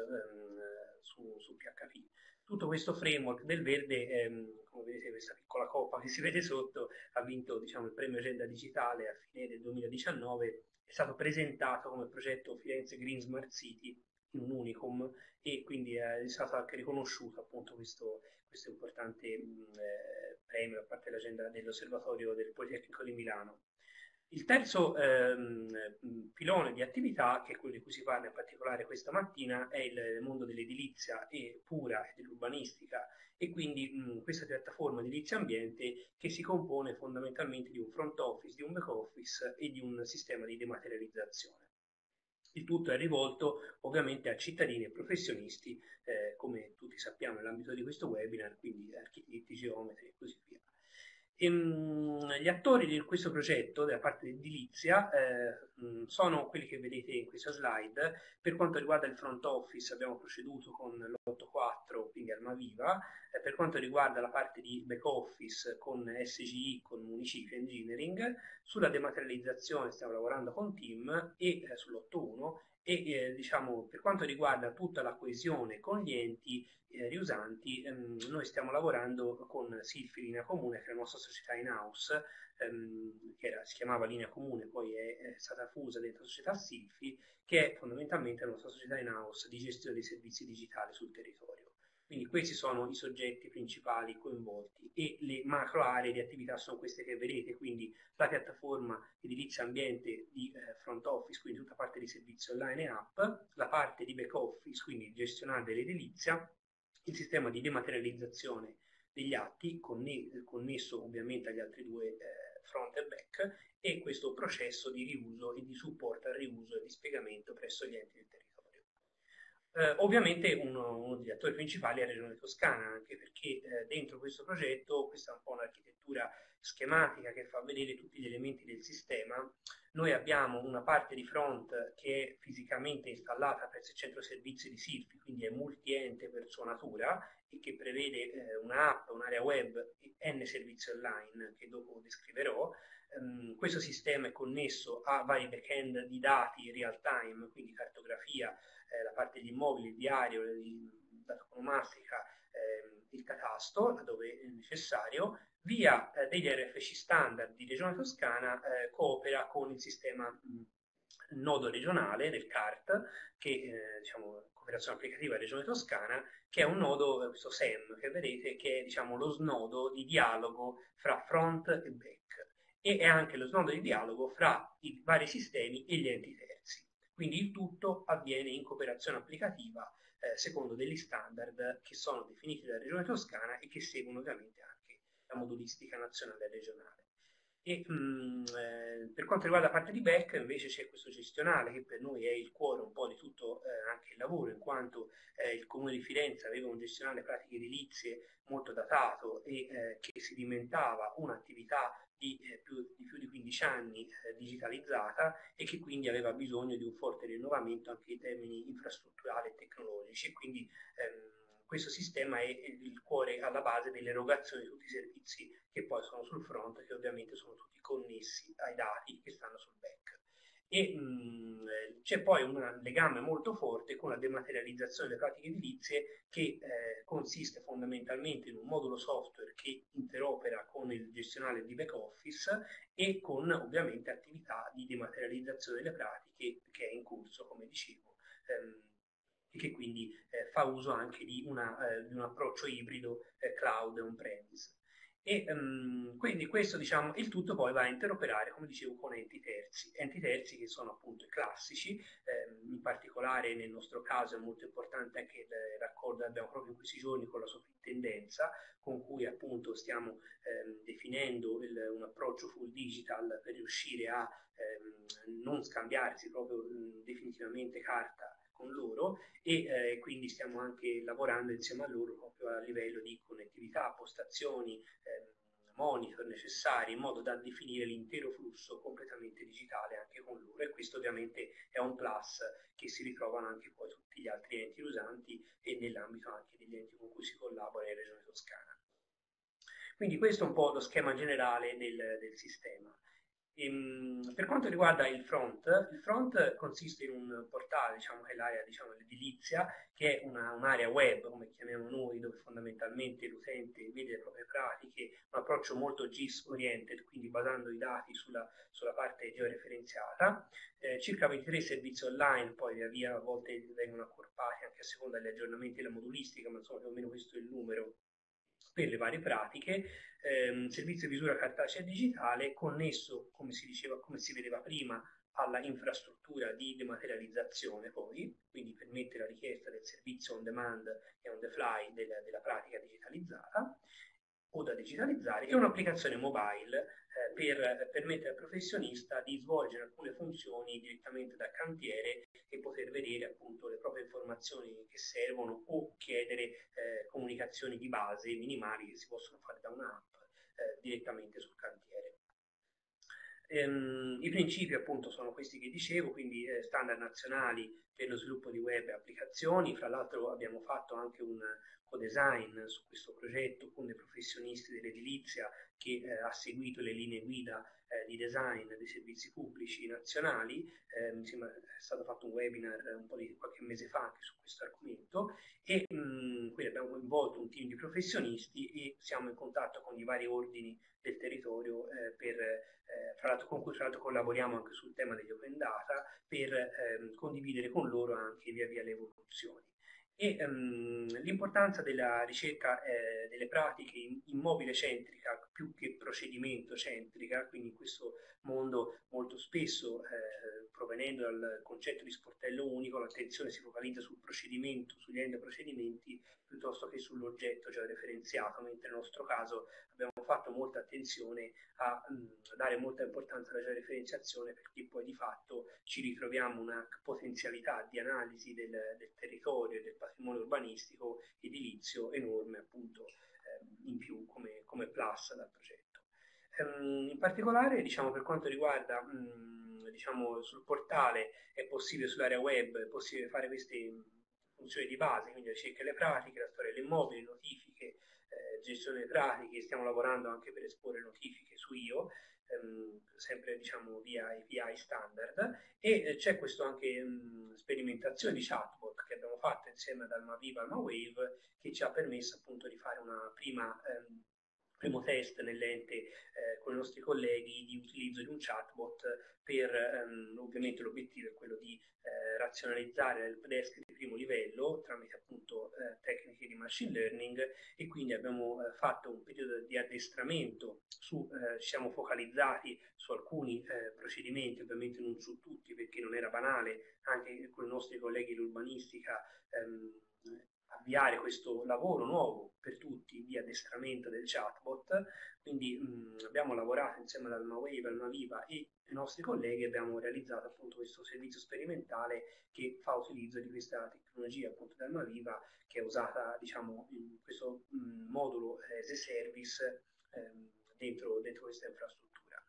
[SPEAKER 5] su PHP. Tutto questo framework del verde, come vedete questa piccola coppa che si vede sotto, ha vinto diciamo, il premio Agenda Digitale a fine del 2019, è stato presentato come progetto Firenze Green Smart City in un unicum e quindi è stato anche riconosciuto appunto questo importante premio da parte dell'agenda dell'Osservatorio del Politecnico di Milano. Il terzo filone di attività, che è quello di cui si parla in particolare questa mattina, è il mondo dell'edilizia e pura e dell'urbanistica e quindi questa piattaforma edilizia ambiente che si compone fondamentalmente di un front office, di un back office e di un sistema di dematerializzazione. Il tutto è rivolto ovviamente a cittadini e professionisti, come tutti sappiamo nell'ambito di questo webinar, quindi architetti, geometri e così via. Gli attori di questo progetto, della parte edilizia, sono quelli che vedete in questa slide. Per quanto riguarda il front office abbiamo proceduto con l'8.4, quindi Almaviva. Per quanto riguarda la parte di back office con SGI, con Municipio Engineering. Sulla dematerializzazione stiamo lavorando con Team e sull'8.1 e diciamo, per quanto riguarda tutta la coesione con gli enti riusanti, noi stiamo lavorando con Silfi Linea Comune, che è la nostra società in-house, si chiamava Linea Comune, poi è stata fusa dentro la società Silfi, che è fondamentalmente la nostra società in-house di gestione dei servizi digitali sul territorio. Quindi questi sono i soggetti principali coinvolti e le macro aree di attività sono queste che vedete, quindi la piattaforma edilizia ambiente di front office, quindi tutta parte di servizi online e app, la parte di back office, quindi gestionale dell'edilizia, il sistema di dematerializzazione degli atti connesso ovviamente agli altri due front e back e questo processo di riuso e di supporto al riuso e di spiegamento presso gli enti del territorio. Ovviamente uno degli attori principali è la Regione Toscana, anche perché dentro questo progetto, questa è un po' un'architettura schematica che fa vedere tutti gli elementi del sistema, noi abbiamo una parte di front che è fisicamente installata presso il centro servizi di SIRFI, quindi è multi-ente per sua natura, e che prevede un'app, un'area web e n servizi online che dopo descriverò. Questo sistema è connesso a vari back-end di dati real time, quindi cartografia, la parte degli immobili, il diario, la toponomastica, il catasto, dove è necessario, via degli RFC standard di Regione Toscana coopera con il sistema nodo regionale del CART, che diciamo cooperazione applicativa Regione Toscana, che è un nodo, questo SEM che vedete, che è diciamo lo snodo di dialogo fra front e back, e è anche lo snodo di dialogo fra i vari sistemi e gli enti terzi. Quindi il tutto avviene in cooperazione applicativa secondo degli standard che sono definiti dalla Regione Toscana e che seguono ovviamente anche la modulistica nazionale e regionale. E per quanto riguarda la parte di back invece c'è questo gestionale che per noi è il cuore un po' di tutto anche il lavoro, in quanto il Comune di Firenze aveva un gestionale pratiche edilizie molto datato e che sedimentava un'attività di più di 15 anni digitalizzata, e che quindi aveva bisogno di un forte rinnovamento anche in termini infrastrutturali e tecnologici, e quindi questo sistema è il cuore alla base dell'erogazione di tutti i servizi che poi sono sul front, che ovviamente sono tutti connessi ai dati che stanno sul back. E c'è poi un legame molto forte con la dematerializzazione delle pratiche edilizie, che consiste fondamentalmente in un modulo software che interopera con il gestionale di back office e con ovviamente attività di dematerializzazione delle pratiche che è in corso, come dicevo, e che quindi fa uso anche di un approccio ibrido cloud e on-premise. E quindi questo, diciamo, il tutto poi va a interoperare, come dicevo, con enti terzi che sono appunto i classici, in particolare nel nostro caso è molto importante anche il raccordo che abbiamo proprio in questi giorni con la sovrintendenza, con cui appunto stiamo definendo un approccio full digital per riuscire a non scambiarsi proprio definitivamente carta con loro, e quindi stiamo anche lavorando insieme a loro proprio a livello di connettività, postazioni, monitor necessari, in modo da definire l'intero flusso completamente digitale anche con loro, e questo ovviamente è un plus che si ritrovano anche poi tutti gli altri enti usanti e nell'ambito anche degli enti con cui si collabora in Regione Toscana. Quindi questo è un po' lo schema generale del sistema. Per quanto riguarda il front consiste in un portale, diciamo, che è l'area, diciamo, l'edilizia, che è un'area web, come chiamiamo noi, dove fondamentalmente l'utente vede le proprie pratiche, un approccio molto GIS oriented, quindi basando i dati sulla parte georeferenziata, circa 23 servizi online, poi via via a volte vengono accorpati anche a seconda degli aggiornamenti della modulistica, ma insomma più o meno questo è il numero per le varie pratiche, servizio di visura cartacea e digitale connesso, come si diceva, come si vedeva prima, alla infrastruttura di dematerializzazione poi, quindi permette la richiesta del servizio on demand e on the fly della pratica digitalizzata o da digitalizzare, e un'applicazione mobile per permettere al professionista di svolgere alcune funzioni direttamente dal cantiere e poter vedere appunto le proprie informazioni che servono, o chiedere comunicazioni di base minimali che si possono fare da un'app direttamente sul cantiere. I principi appunto sono questi che dicevo, quindi standard nazionali per lo sviluppo di web e applicazioni. Fra l'altro abbiamo fatto anche un co-design su questo progetto con dei professionisti dell'edilizia che ha seguito le linee guida di design dei servizi pubblici nazionali. Mi sembra è stato fatto un webinar un po' di qualche mese fa anche su questo argomento, e quindi abbiamo coinvolto un team di professionisti e siamo in contatto con i vari ordini del territorio con cui fra l'altro collaboriamo anche sul tema degli open data, per condividere con loro anche via via le evoluzioni. E l'importanza della ricerca delle pratiche immobile centrica più che procedimento centrica, quindi in questo mondo molto spesso provenendo dal concetto di sportello unico l'attenzione si focalizza sul procedimento, sugli end procedimenti piuttosto che sull'oggetto già referenziato, mentre nel nostro caso abbiamo fatto molta attenzione a dare molta importanza alla georeferenziazione, perché poi di fatto ci ritroviamo una potenzialità di analisi del territorio e del patrimonio urbanistico edilizio enorme appunto in più come plus dal progetto. In particolare, diciamo, per quanto riguarda diciamo, sul portale è possibile, sull'area web è possibile fare queste funzioni di base, quindi la ricerca delle pratiche, la storia dell'immobile, notifiche, gestione delle pratiche. Stiamo lavorando anche per esporre notifiche su IO, sempre diciamo via API standard, e c'è questo anche sperimentazione di chatbot che abbiamo fatto insieme ad Almaviva e Almawave, che ci ha permesso appunto di fare una primo test nell'ente con i nostri colleghi di utilizzo di un chatbot per, ovviamente l'obiettivo è quello di razionalizzare il desk di primo livello tramite appunto tecniche di machine learning, e quindi abbiamo fatto un periodo di addestramento ci siamo focalizzati su alcuni procedimenti, ovviamente non su tutti perché non era banale anche con i nostri colleghi dell'urbanistica avviare questo lavoro nuovo per tutti di addestramento del chatbot. Quindi abbiamo lavorato insieme ad Almawave, Almaviva e i nostri colleghi, abbiamo realizzato appunto questo servizio sperimentale che fa utilizzo di questa tecnologia appunto di Almaviva, che è usata diciamo in questo modulo as a service dentro questa infrastruttura.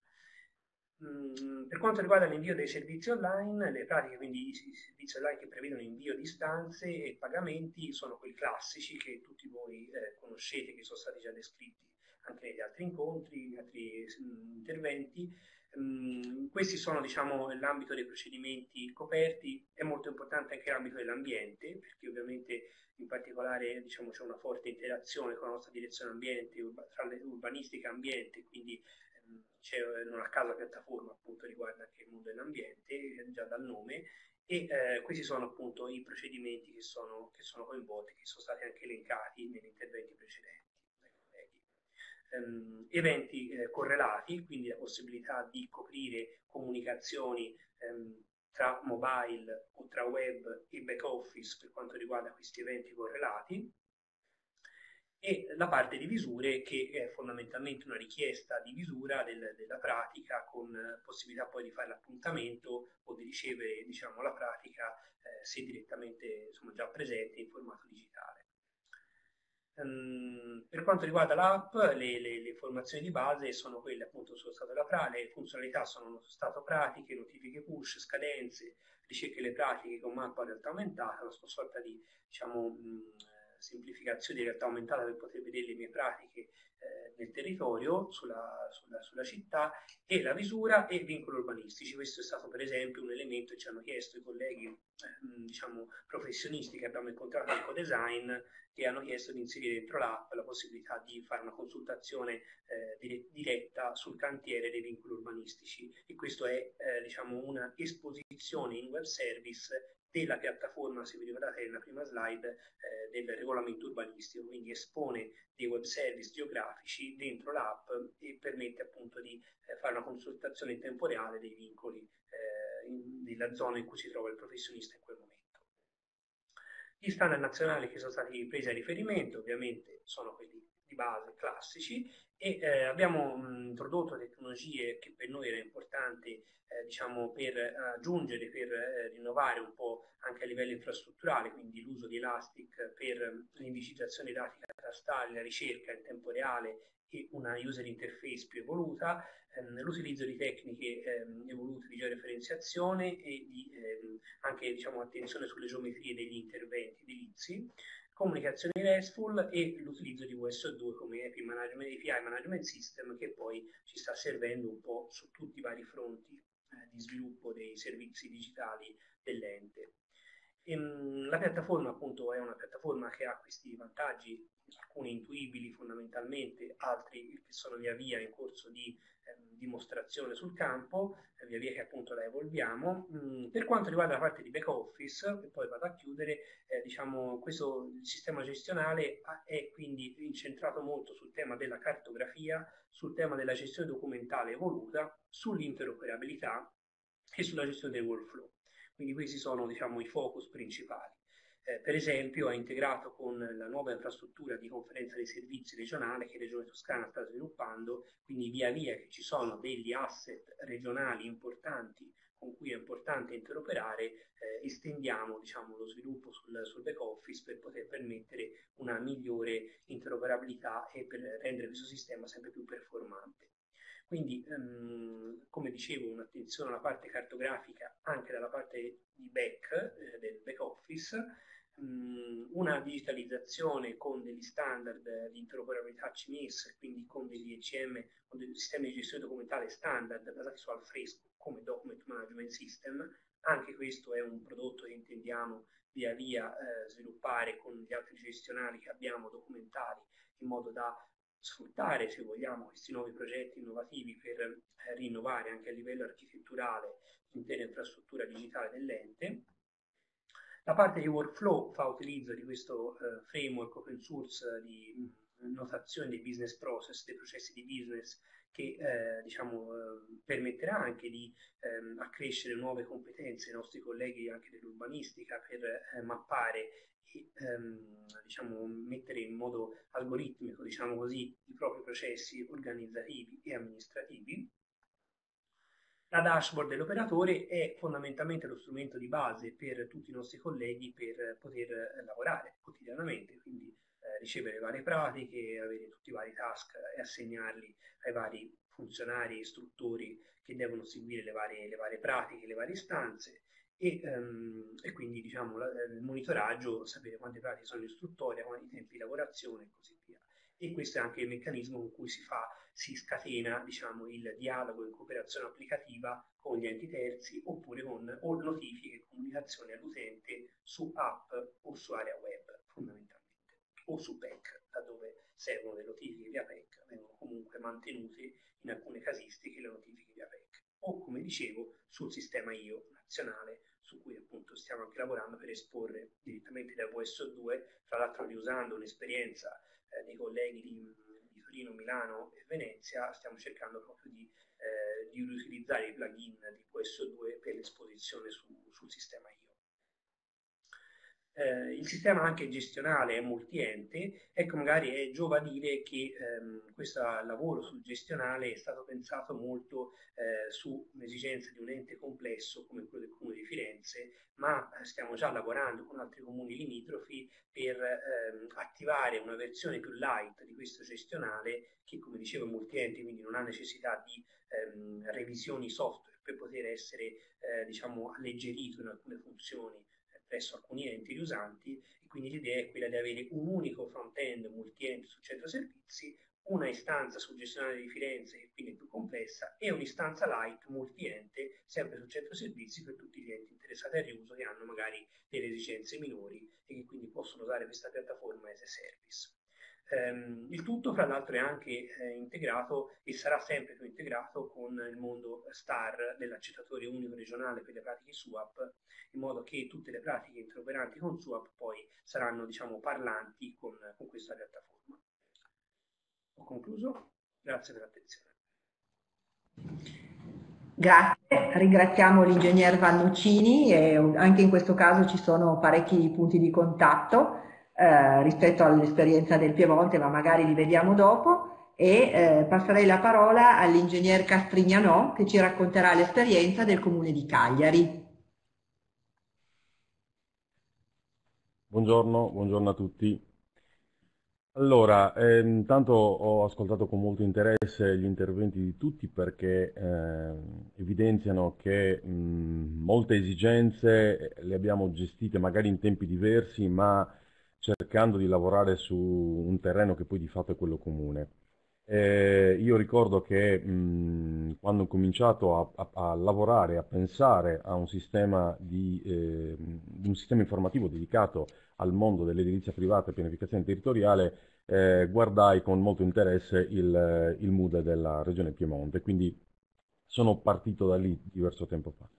[SPEAKER 5] Per quanto riguarda l'invio dei servizi online, le pratiche, quindi i servizi online che prevedono invio di istanze e pagamenti, sono quelli classici che tutti voi conoscete, che sono stati già descritti anche negli altri incontri, negli altri interventi. Questi sono diciamo l'ambito dei procedimenti coperti. È molto importante anche l'ambito dell'ambiente, perché ovviamente in particolare diciamo, c'è una forte interazione con la nostra direzione ambiente, tra urbanistica e ambiente, quindi c'è una casa piattaforma appunto riguarda anche il mondo dell'ambiente già dal nome, e questi sono appunto i procedimenti che sono coinvolti, che sono stati anche elencati negli interventi precedenti dai colleghi. Eventi correlati, quindi la possibilità di coprire comunicazioni tra mobile o tra web e back office per quanto riguarda questi eventi correlati, e la parte di misure, che è fondamentalmente una richiesta di misura della pratica, con possibilità poi di fare l'appuntamento o di ricevere diciamo, la pratica se direttamente insomma, già presente in formato digitale. Per quanto riguarda l'app, le informazioni di base sono quelle appunto sullo stato della pratica, le funzionalità sono stato pratiche, notifiche push, scadenze, ricerche delle pratiche con mappa realtà aumentata, una sorta di diciamo, semplificazione di realtà aumentata per poter vedere le mie pratiche nel territorio, sulla città, e la misura e vincoli urbanistici. Questo è stato per esempio un elemento che ci hanno chiesto i colleghi diciamo, professionisti che abbiamo incontrato in Ecodesign, che hanno chiesto di inserire dentro l'app la possibilità di fare una consultazione diretta sul cantiere dei vincoli urbanistici, e questo è diciamo, una esposizione in web service della piattaforma, se vi ricordate nella prima slide, del regolamento urbanistico, quindi espone dei web service geografici dentro l'app e permette appunto di fare una consultazione in tempo reale dei vincoli della zona in cui si trova il professionista in quel momento. Gli standard nazionali che sono stati presi a riferimento ovviamente sono quelli di base classici, e abbiamo introdotto tecnologie che per noi era importante diciamo, per aggiungere, per rinnovare un po' anche a livello infrastrutturale, quindi l'uso di Elastic per l'indicizzazione dei dati catastali, la ricerca in tempo reale e una user interface più evoluta, l'utilizzo di tecniche evolute di georeferenziazione e di anche diciamo, attenzione sulle geometrie degli interventi edilizi, comunicazioni RESTful e l'utilizzo di WSO2 come API Management System, che poi ci sta servendo un po' su tutti i vari fronti di sviluppo dei servizi digitali dell'ente. La piattaforma appunto è una piattaforma che ha questi vantaggi, alcuni intuibili fondamentalmente, altri che sono via via in corso di dimostrazione sul campo, via via che appunto la evolviamo. Per quanto riguarda la parte di back office, e poi vado a chiudere, diciamo questo sistema gestionale è quindi incentrato molto sul tema della cartografia, sul tema della gestione documentale evoluta, sull'interoperabilità e sulla gestione del workflow. Quindi questi sono diciamo, i focus principali. Per esempio è integrato con la nuova infrastruttura di conferenza dei servizi regionale che Regione Toscana sta sviluppando, quindi via via che ci sono degli asset regionali importanti con cui è importante interoperare, estendiamo diciamo, lo sviluppo sul back office per poter permettere una migliore interoperabilità e per rendere questo sistema sempre più performante. Quindi, come dicevo, un'attenzione alla parte cartografica anche dalla parte di del back office, una digitalizzazione con degli standard di interoperabilità CMS, quindi con degli ECM, con dei sistemi di gestione documentale standard basati su Alfresco come Document Management System. Anche questo è un prodotto che intendiamo via via sviluppare con gli altri gestionali che abbiamo documentali, in modo da sfruttare, se vogliamo, questi nuovi progetti innovativi per rinnovare anche a livello architetturale l'intera infrastruttura digitale dell'ente. La parte di workflow fa utilizzo di questo framework open source di notazione dei business process, dei processi di business, che permetterà anche di accrescere nuove competenze ai nostri colleghi anche dell'urbanistica per mappare e mettere in modo algoritmico, così, i propri processi organizzativi e amministrativi. La dashboard dell'operatore è fondamentalmente lo strumento di base per tutti i nostri colleghi per poter lavorare quotidianamente, quindi ricevere varie pratiche, avere tutti i vari task e assegnarli ai vari funzionari e istruttori che devono seguire le varie pratiche, le varie istanze, e quindi il monitoraggio, sapere quante pratiche sono in istruttoria, quanti tempi di lavorazione e così via. E questo è anche il meccanismo con cui si scatena il dialogo in cooperazione applicativa con gli enti terzi, oppure con notifiche e comunicazioni all'utente su app o su area web, fondamentalmente, o su PEC, laddove servono le notifiche via PEC, vengono comunque mantenute in alcune casistiche le notifiche via PEC, o come dicevo sul sistema IO nazionale, su cui appunto stiamo anche lavorando per esporre direttamente da VSO2, tra l'altro riusando un'esperienza dei colleghi di Torino, Milano e Venezia. Stiamo cercando proprio di riutilizzare i plugin di VSO2 per l'esposizione sul sistema IO. Il sistema anche gestionale è multiente. Ecco, magari è giova dire che questo lavoro sul gestionale è stato pensato molto su un'esigenza di un ente complesso come quello del Comune di Firenze, ma stiamo già lavorando con altri comuni limitrofi per attivare una versione più light di questo gestionale che, come dicevo, è multiente, quindi non ha necessità di revisioni software per poter essere alleggerito in alcune funzioni presso alcuni enti usanti, e quindi l'idea è quella di avere un unico front-end multi-ente sul centro servizi, una istanza sul gestionale di Firenze, che quindi è più complessa, e un'istanza light multi-ente sempre sul centro servizi per tutti gli enti interessati al riuso che hanno magari delle esigenze minori e che quindi possono usare questa piattaforma as a service. Il tutto, fra l'altro, è anche integrato e sarà sempre più integrato con il mondo STAR dell'accettatore unico regionale per le pratiche SUAP, in modo che tutte le pratiche interoperanti con SUAP poi saranno parlanti con questa piattaforma. Ho concluso, grazie per l'attenzione.
[SPEAKER 2] Grazie, ringraziamo l'ingegner Vannuccini, e anche in questo caso ci sono parecchi punti di contatto rispetto all'esperienza del Piemonte, ma magari li vediamo dopo, e passerei la parola all'ingegner Castrignanò che ci racconterà l'esperienza del Comune di Cagliari.
[SPEAKER 6] Buongiorno a tutti. Allora, intanto ho ascoltato con molto interesse gli interventi di tutti, perché evidenziano che molte esigenze le abbiamo gestite magari in tempi diversi, ma cercando di lavorare su un terreno che poi di fatto è quello comune. Io ricordo che quando ho cominciato a lavorare, a pensare a un sistema informativo dedicato al mondo dell'edilizia privata e pianificazione territoriale, guardai con molto interesse il MUDE della Regione Piemonte, quindi sono partito da lì diverso tempo fa.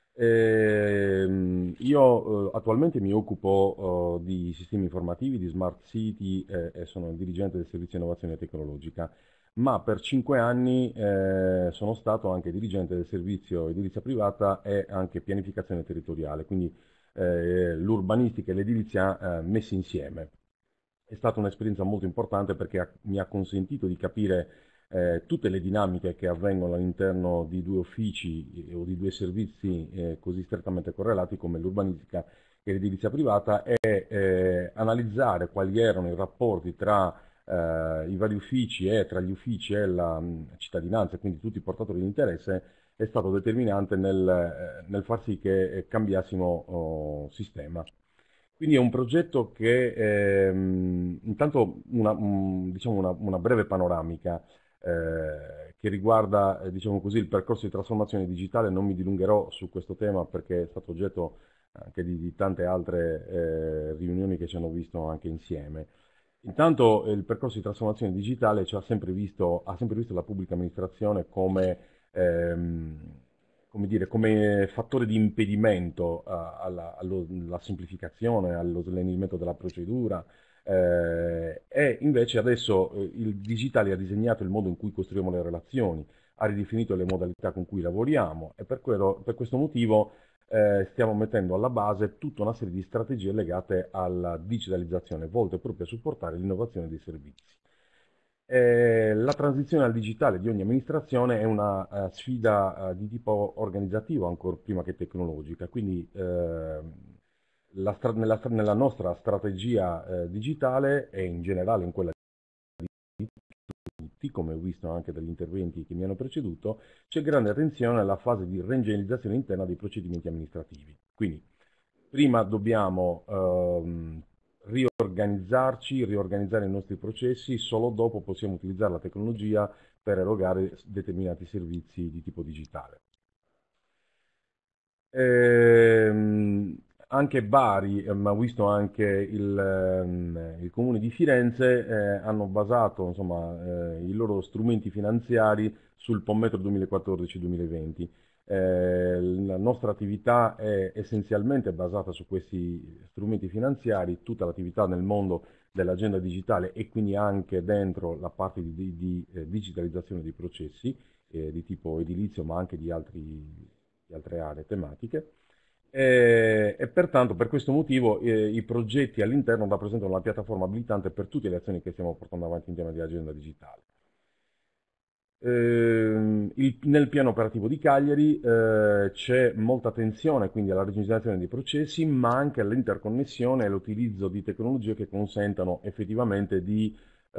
[SPEAKER 6] Io attualmente mi occupo di sistemi informativi, di smart city, e sono dirigente del servizio innovazione tecnologica, ma per 5 anni sono stato anche dirigente del servizio edilizia privata e anche pianificazione territoriale, quindi l'urbanistica e l'edilizia messi insieme. È stata un'esperienza molto importante, perché mi ha consentito di capire tutte le dinamiche che avvengono all'interno di due uffici o di due servizi così strettamente correlati come l'urbanistica e l'edilizia privata, e analizzare quali erano i rapporti tra i vari uffici e tra gli uffici e la cittadinanza, quindi tutti i portatori di interesse, è stato determinante nel far sì che cambiassimo sistema. Quindi è un progetto che, intanto, diciamo una breve panoramica che riguarda, diciamo così, il percorso di trasformazione digitale. Non mi dilungherò su questo tema perché è stato oggetto anche di tante altre riunioni che ci hanno visto anche insieme. Intanto il percorso di trasformazione digitale ha sempre visto la pubblica amministrazione come dire, come fattore di impedimento alla semplificazione, allo snellimento della procedura, e invece adesso il digitale ha disegnato il modo in cui costruiamo le relazioni, ha ridefinito le modalità con cui lavoriamo, e per questo motivo stiamo mettendo alla base tutta una serie di strategie legate alla digitalizzazione, volte proprio a supportare l'innovazione dei servizi. La transizione al digitale di ogni amministrazione è una sfida di tipo organizzativo ancora prima che tecnologica, quindi nella nostra strategia digitale e in generale in quella di tutti, come ho visto anche dagli interventi che mi hanno preceduto, c'è grande attenzione alla fase di reingegnerizzazione interna dei procedimenti amministrativi. Quindi prima dobbiamo riorganizzare i nostri processi, solo dopo possiamo utilizzare la tecnologia per erogare determinati servizi di tipo digitale. Anche Bari, ma ho visto anche il Comune di Firenze, hanno basato, insomma, i loro strumenti finanziari sul PON Metro 2014-2020. La nostra attività è essenzialmente basata su questi strumenti finanziari, tutta l'attività nel mondo dell'agenda digitale e quindi anche dentro la parte di digitalizzazione dei processi di tipo edilizio, ma anche di altre aree tematiche. E pertanto per questo motivo i progetti all'interno rappresentano una piattaforma abilitante per tutte le azioni che stiamo portando avanti in tema di agenda digitale. Nel piano operativo di Cagliari c'è molta attenzione quindi alla registrazione dei processi, ma anche all'interconnessione e all'utilizzo di tecnologie che consentano effettivamente di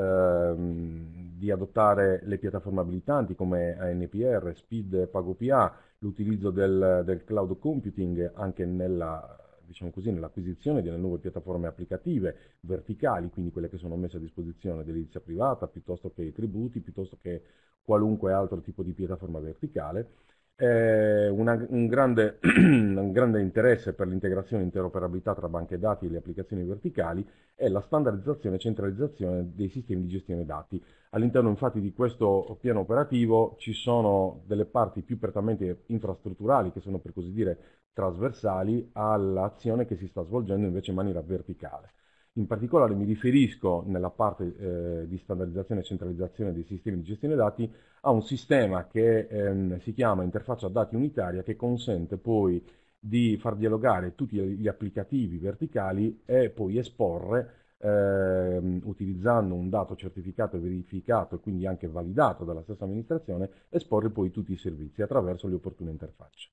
[SPEAKER 6] adottare le piattaforme abilitanti come ANPR, SPID, PagoPA, l'utilizzo del cloud computing anche diciamo così, nell'acquisizione delle nuove piattaforme applicative verticali, quindi quelle che sono messe a disposizione dell'edilizia privata, piuttosto che i tributi, piuttosto che qualunque altro tipo di piattaforma verticale. Un grande interesse per l'integrazione e interoperabilità tra banche dati e le applicazioni verticali e la standardizzazione e centralizzazione dei sistemi di gestione dati. All'interno infatti di questo piano operativo ci sono delle parti più prettamente infrastrutturali che sono per così dire trasversali all'azione che si sta svolgendo invece in maniera verticale. In particolare mi riferisco nella parte di standardizzazione e centralizzazione dei sistemi di gestione dati a un sistema che si chiama interfaccia dati unitaria, che consente poi di far dialogare tutti gli applicativi verticali e poi esporre, utilizzando un dato certificato e verificato e quindi anche validato dalla stessa amministrazione, esporre poi tutti i servizi attraverso le opportune interfacce.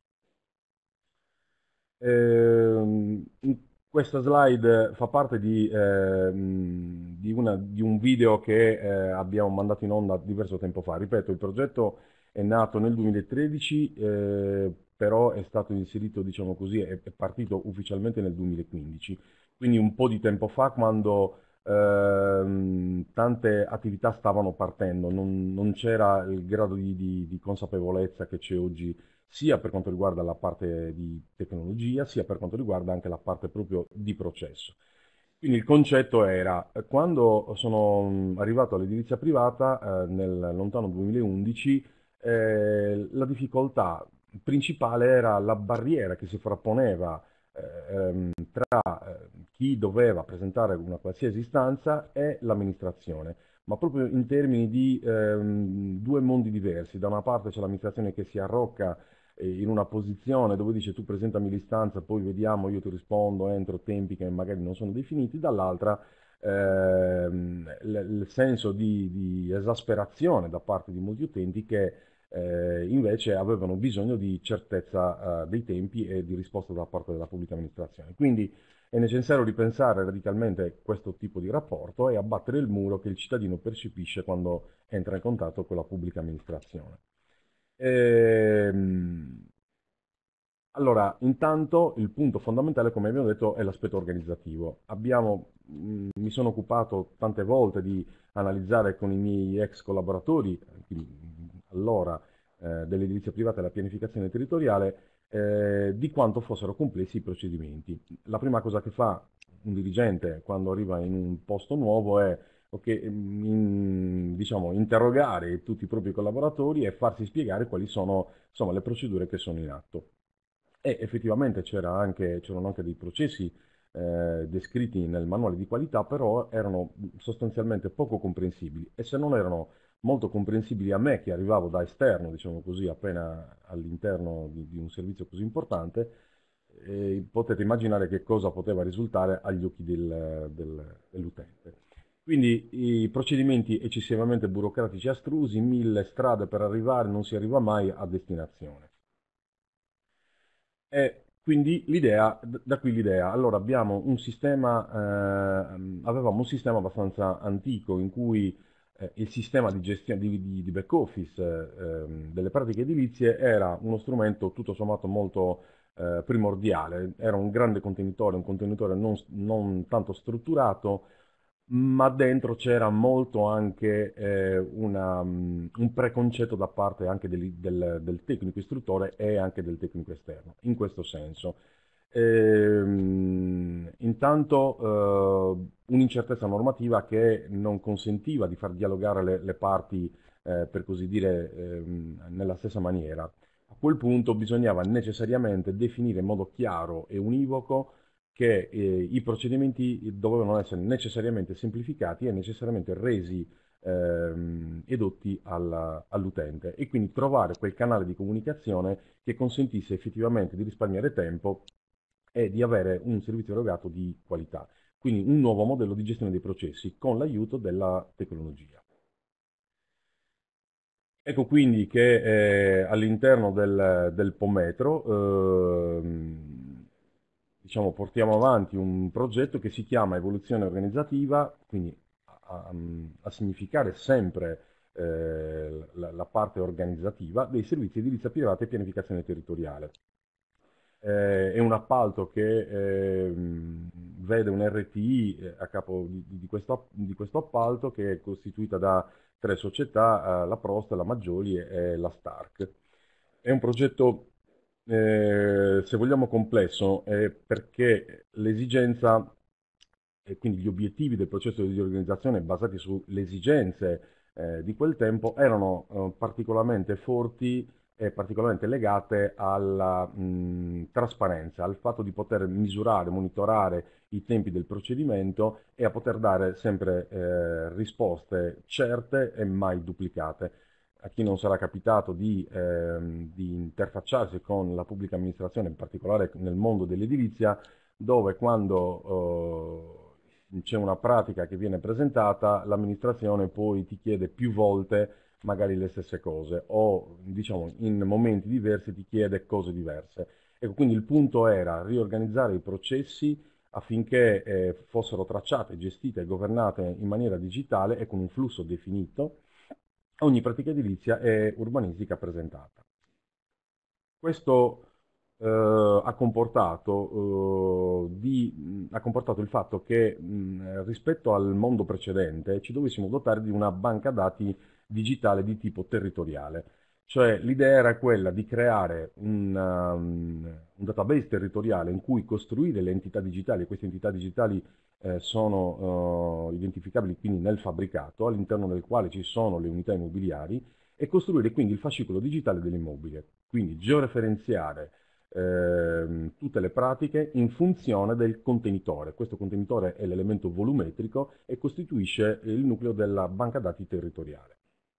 [SPEAKER 6] Questa slide fa parte di un video che abbiamo mandato in onda diverso tempo fa. Ripeto, il progetto è nato nel 2013, però è stato inserito, diciamo così, è partito ufficialmente nel 2015, quindi un po' di tempo fa, quando tante attività stavano partendo, non c'era il grado di consapevolezza che c'è oggi, sia per quanto riguarda la parte di tecnologia, sia per quanto riguarda anche la parte proprio di processo. Quindi il concetto era, quando sono arrivato all'edilizia privata nel lontano 2011, la difficoltà principale era la barriera che si frapponeva tra chi doveva presentare una qualsiasi istanza e l'amministrazione, ma proprio in termini di due mondi diversi. Da una parte c'è l'amministrazione che si arrocca in una posizione dove dice: tu presentami l'istanza, poi vediamo, io ti rispondo entro tempi che magari non sono definiti; dall'altra il senso di esasperazione da parte di molti utenti che invece avevano bisogno di certezza dei tempi e di risposta da parte della pubblica amministrazione. Quindi È necessario ripensare radicalmente questo tipo di rapporto e abbattere il muro che il cittadino percepisce quando entra in contatto con la pubblica amministrazione. Allora, intanto il punto fondamentale, come abbiamo detto, è l'aspetto organizzativo. Mi sono occupato tante volte di analizzare con i miei ex collaboratori, allora dell'edilizia privata e della pianificazione territoriale, di quanto fossero complessi i procedimenti. La prima cosa che fa un dirigente quando arriva in un posto nuovo è diciamo, interrogare tutti i propri collaboratori e farsi spiegare quali sono, insomma, le procedure che sono in atto. E effettivamente c'erano anche dei processi descritti nel manuale di qualità, però erano sostanzialmente poco comprensibili, e se non erano molto comprensibili a me, che arrivavo da esterno, diciamo così, appena all'interno di un servizio così importante, potete immaginare che cosa poteva risultare agli occhi dell'utente. Quindi i procedimenti eccessivamente burocratici e astrusi, 1000 strade per arrivare, non si arriva mai a destinazione. E quindi da qui l'idea. Allora abbiamo un sistema, avevamo un sistema abbastanza antico in cui il sistema di gestione di back office delle pratiche edilizie era uno strumento tutto sommato molto primordiale. Era un grande contenitore, un contenitore non tanto strutturato, ma dentro c'era molto anche un preconcetto da parte anche del tecnico istruttore e anche del tecnico esterno, in questo senso. Intanto un'incertezza normativa che non consentiva di far dialogare le parti, per così dire, nella stessa maniera. A quel punto bisognava necessariamente definire in modo chiaro e univoco che i procedimenti dovevano essere necessariamente semplificati e necessariamente resi edotti all'utente, e quindi trovare quel canale di comunicazione che consentisse effettivamente di risparmiare tempo e di avere un servizio erogato di qualità. Quindi un nuovo modello di gestione dei processi con l'aiuto della tecnologia. Ecco quindi che all'interno del Pommetro diciamo, portiamo avanti un progetto che si chiama Evoluzione Organizzativa, quindi a significare sempre la parte organizzativa dei servizi di edilizia privata e pianificazione territoriale. È un appalto che vede un RTI a capo di questo appalto, che è costituita da 3 società, la Prost, la Maggioli e la Stark. È un progetto, se vogliamo, complesso, perché l'esigenza e quindi gli obiettivi del processo di riorganizzazione basati sulle esigenze di quel tempo erano particolarmente forti e particolarmente legate alla trasparenza, al fatto di poter misurare, monitorare i tempi del procedimento e a poter dare sempre risposte certe e mai duplicate. A chi non sarà capitato di interfacciarsi con la pubblica amministrazione, in particolare nel mondo dell'edilizia, dove quando c'è una pratica che viene presentata, l'amministrazione poi ti chiede più volte magari le stesse cose, o diciamo in momenti diversi ti chiede cose diverse. Ecco, quindi il punto era riorganizzare i processi affinché fossero tracciate, gestite e governate in maniera digitale e con un flusso definito ogni pratica edilizia e urbanistica presentata. Questo ha comportato il fatto che rispetto al mondo precedente ci dovessimo dotare di una banca dati digitale di tipo territoriale. Cioè l'idea era quella di creare un database territoriale in cui costruire le entità digitali, e queste entità digitali sono identificabili quindi nel fabbricato, all'interno del quale ci sono le unità immobiliari, e costruire quindi il fascicolo digitale dell'immobile. Quindi georeferenziare tutte le pratiche in funzione del contenitore. Questo contenitore è l'elemento volumetrico e costituisce il nucleo della banca dati territoriale.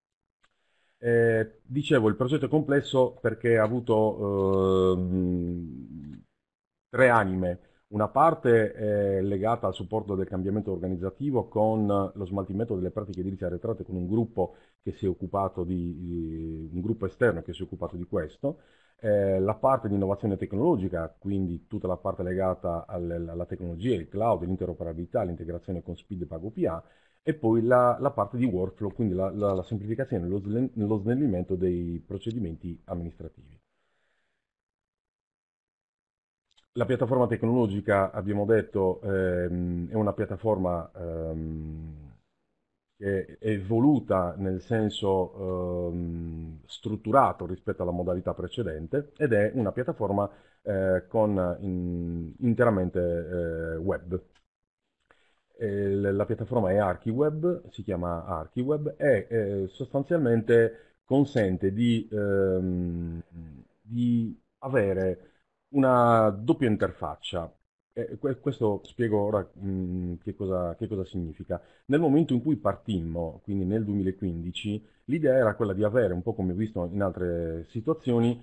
[SPEAKER 6] Dicevo, il progetto è complesso perché ha avuto 3 anime. Una parte è legata al supporto del cambiamento organizzativo con lo smaltimento delle pratiche edilizie arretrate con un gruppo che si è occupato un gruppo esterno che si è occupato di questo. La parte di innovazione tecnologica, quindi tutta la parte legata alla tecnologia, il cloud, l'interoperabilità, l'integrazione con SPID e PagoPA, e poi la parte di workflow, quindi la semplificazione e lo snellimento dei procedimenti amministrativi. La piattaforma tecnologica, abbiamo detto, è una piattaforma che è evoluta nel senso strutturato rispetto alla modalità precedente ed è una piattaforma interamente web. La piattaforma è ArchiWeb, si chiama ArchiWeb e sostanzialmente consente di avere una doppia interfaccia. Questo spiego ora che cosa significa. Nel momento in cui partimmo, quindi nel 2015, l'idea era quella di avere, un po' come visto in altre situazioni,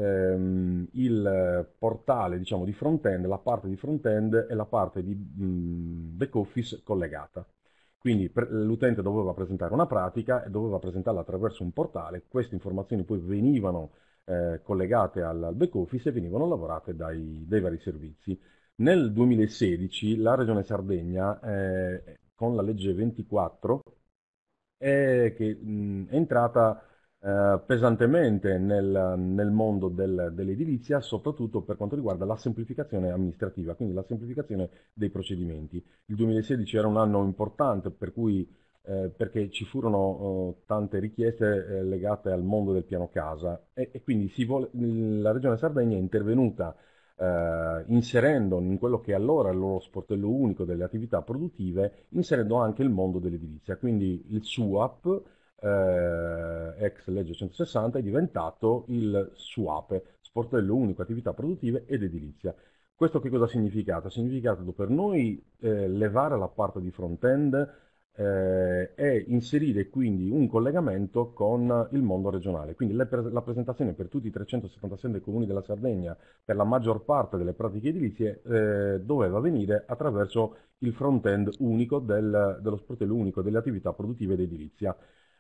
[SPEAKER 6] il portale, diciamo, di front-end, la parte di front-end e la parte di back-office collegata. Quindi l'utente doveva presentare una pratica e doveva presentarla attraverso un portale. Queste informazioni poi venivano collegate al back-office e venivano lavorate dai vari servizi. Nel 2016 la Regione Sardegna, con la legge 24, che è entrata pesantemente nel mondo dell'edilizia, soprattutto per quanto riguarda la semplificazione amministrativa, quindi la semplificazione dei procedimenti. Il 2016 era un anno importante perché ci furono tante richieste legate al mondo del piano casa e quindi la Regione Sardegna è intervenuta inserendo in quello che allora era il loro sportello unico delle attività produttive, inserendo anche il mondo dell'edilizia. Quindi il SUAP, ex legge 160, è diventato il SUAPE, sportello unico attività produttive ed edilizia. Questo che cosa ha significato? Ha significato per noi levare la parte di front-end e inserire quindi un collegamento con il mondo regionale. Quindi la presentazione per tutti i 377 comuni della Sardegna, per la maggior parte delle pratiche edilizie, doveva avvenire attraverso il front-end unico dello sportello unico delle attività produttive ed edilizia.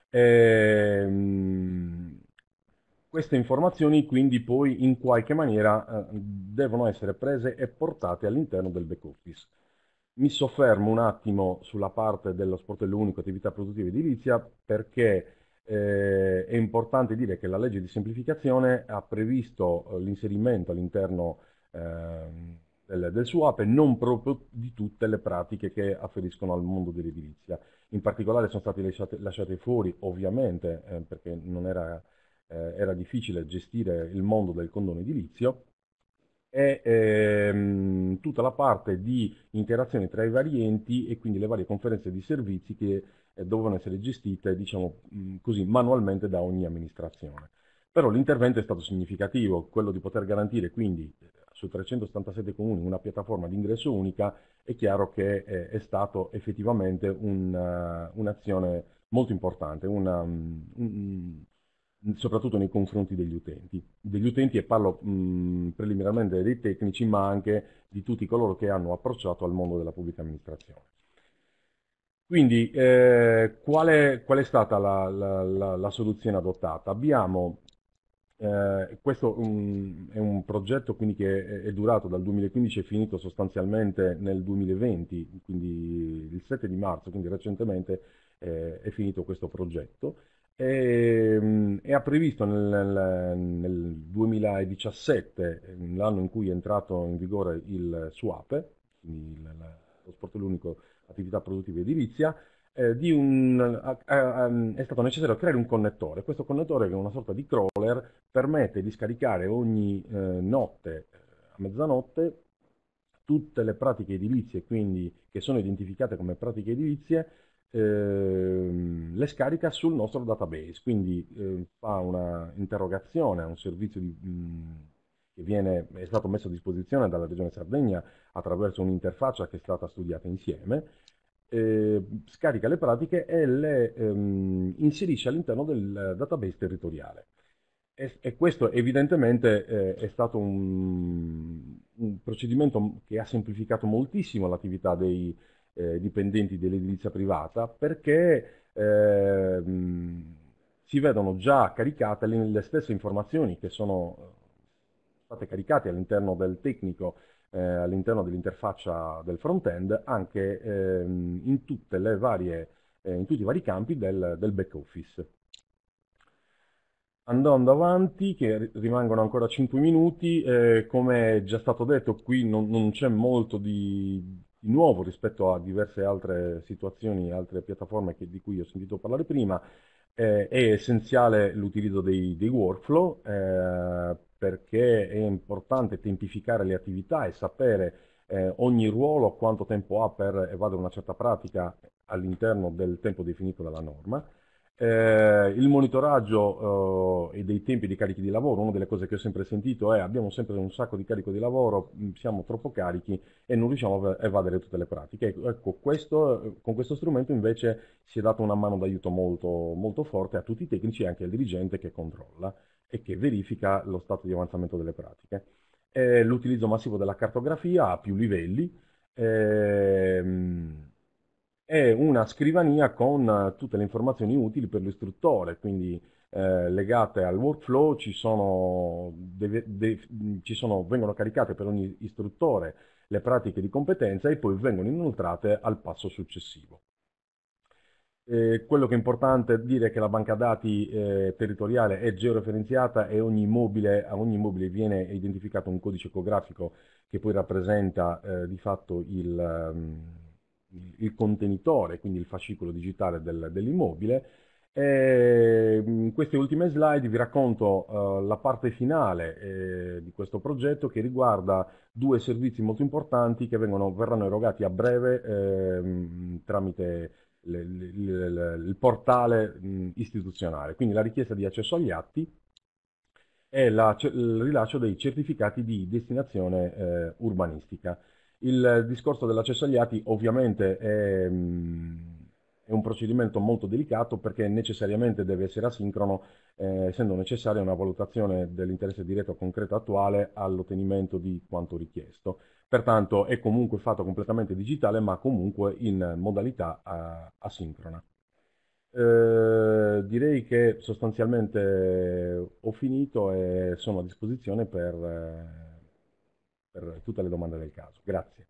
[SPEAKER 6] Queste informazioni quindi poi in qualche maniera devono essere prese e portate all'interno del back office. Mi soffermo un attimo sulla parte dello sportello unico attività produttive edilizia perché è importante dire che la legge di semplificazione ha previsto l'inserimento all'interno del SUAPE non proprio di tutte le pratiche che afferiscono al mondo dell'edilizia. In particolare sono state lasciate fuori, ovviamente, perché non era difficile gestire il mondo del condono edilizio, e tutta la parte di interazione tra i vari enti e quindi le varie conferenze di servizi che dovevano essere gestite, diciamo così, manualmente da ogni amministrazione. Però l'intervento è stato significativo, quello di poter garantire quindi su 377 comuni una piattaforma di ingresso unica. È chiaro che è stato effettivamente un'azione molto importante, soprattutto nei confronti degli utenti e parlo preliminarmente dei tecnici, ma anche di tutti coloro che hanno approcciato al mondo della pubblica amministrazione. Quindi, qual è stata la soluzione adottata? Questo è un progetto quindi che è durato dal 2015 e finito sostanzialmente nel 2020, quindi il 7 di marzo, quindi recentemente è finito questo progetto e ha previsto nel 2017, l'anno in cui è entrato in vigore il SUAPE, quindi lo sportello unico attività produttiva edilizia, è stato necessario creare un connettore. Questo connettore, che è una sorta di crawler, permette di scaricare ogni notte, a mezzanotte, tutte le pratiche edilizie, quindi che sono identificate come pratiche edilizie, le scarica sul nostro database, quindi fa una interrogazione a un servizio che è stato messo a disposizione dalla Regione Sardegna attraverso un'interfaccia che è stata studiata insieme, scarica le pratiche e le inserisce all'interno del database territoriale. E questo evidentemente è stato un procedimento che ha semplificato moltissimo l'attività dei dipendenti dell'edilizia privata, perché si vedono già caricate le stesse informazioni che sono state caricate all'interno del tecnico, all'interno dell'interfaccia del front-end, anche in tutte le varie, in tutti i vari campi del back office. Andando avanti, che rimangono ancora 5 minuti, come è già stato detto, qui non c'è molto di nuovo rispetto a diverse altre situazioni, altre piattaforme di cui ho sentito parlare prima. È essenziale l'utilizzo dei workflow, perché è importante tempificare le attività e sapere ogni ruolo quanto tempo ha per evadere una certa pratica all'interno del tempo definito dalla norma. Il monitoraggio e dei tempi di carichi di lavoro, una delle cose che ho sempre sentito è: abbiamo sempre un sacco di carico di lavoro, siamo troppo carichi e non riusciamo a evadere tutte le pratiche. Ecco, con questo strumento invece si è dato una mano d'aiuto molto, molto forte a tutti i tecnici e anche al dirigente che controlla e che verifica lo stato di avanzamento delle pratiche. L'utilizzo massivo della cartografia a più livelli. È una scrivania con tutte le informazioni utili per l'istruttore, quindi legate al workflow vengono caricate per ogni istruttore le pratiche di competenza e poi vengono inoltrate al passo successivo. Quello che è importante dire è che la banca dati territoriale è georeferenziata e a ogni immobile viene identificato un codice ecografico che poi rappresenta di fatto il contenitore, quindi il fascicolo digitale dell'immobile. In queste ultime slide vi racconto la parte finale di questo progetto, che riguarda due servizi molto importanti che verranno erogati a breve tramite il portale istituzionale, quindi la richiesta di accesso agli atti e il rilascio dei certificati di destinazione urbanistica. Il discorso dell'accesso agli atti ovviamente è un procedimento molto delicato, perché necessariamente deve essere asincrono, essendo necessaria una valutazione dell'interesse diretto concreto attuale all'ottenimento di quanto richiesto. Pertanto è comunque fatto completamente digitale, ma comunque in modalità asincrona. Direi che sostanzialmente ho finito e sono a disposizione per tutte le domande del caso. Grazie.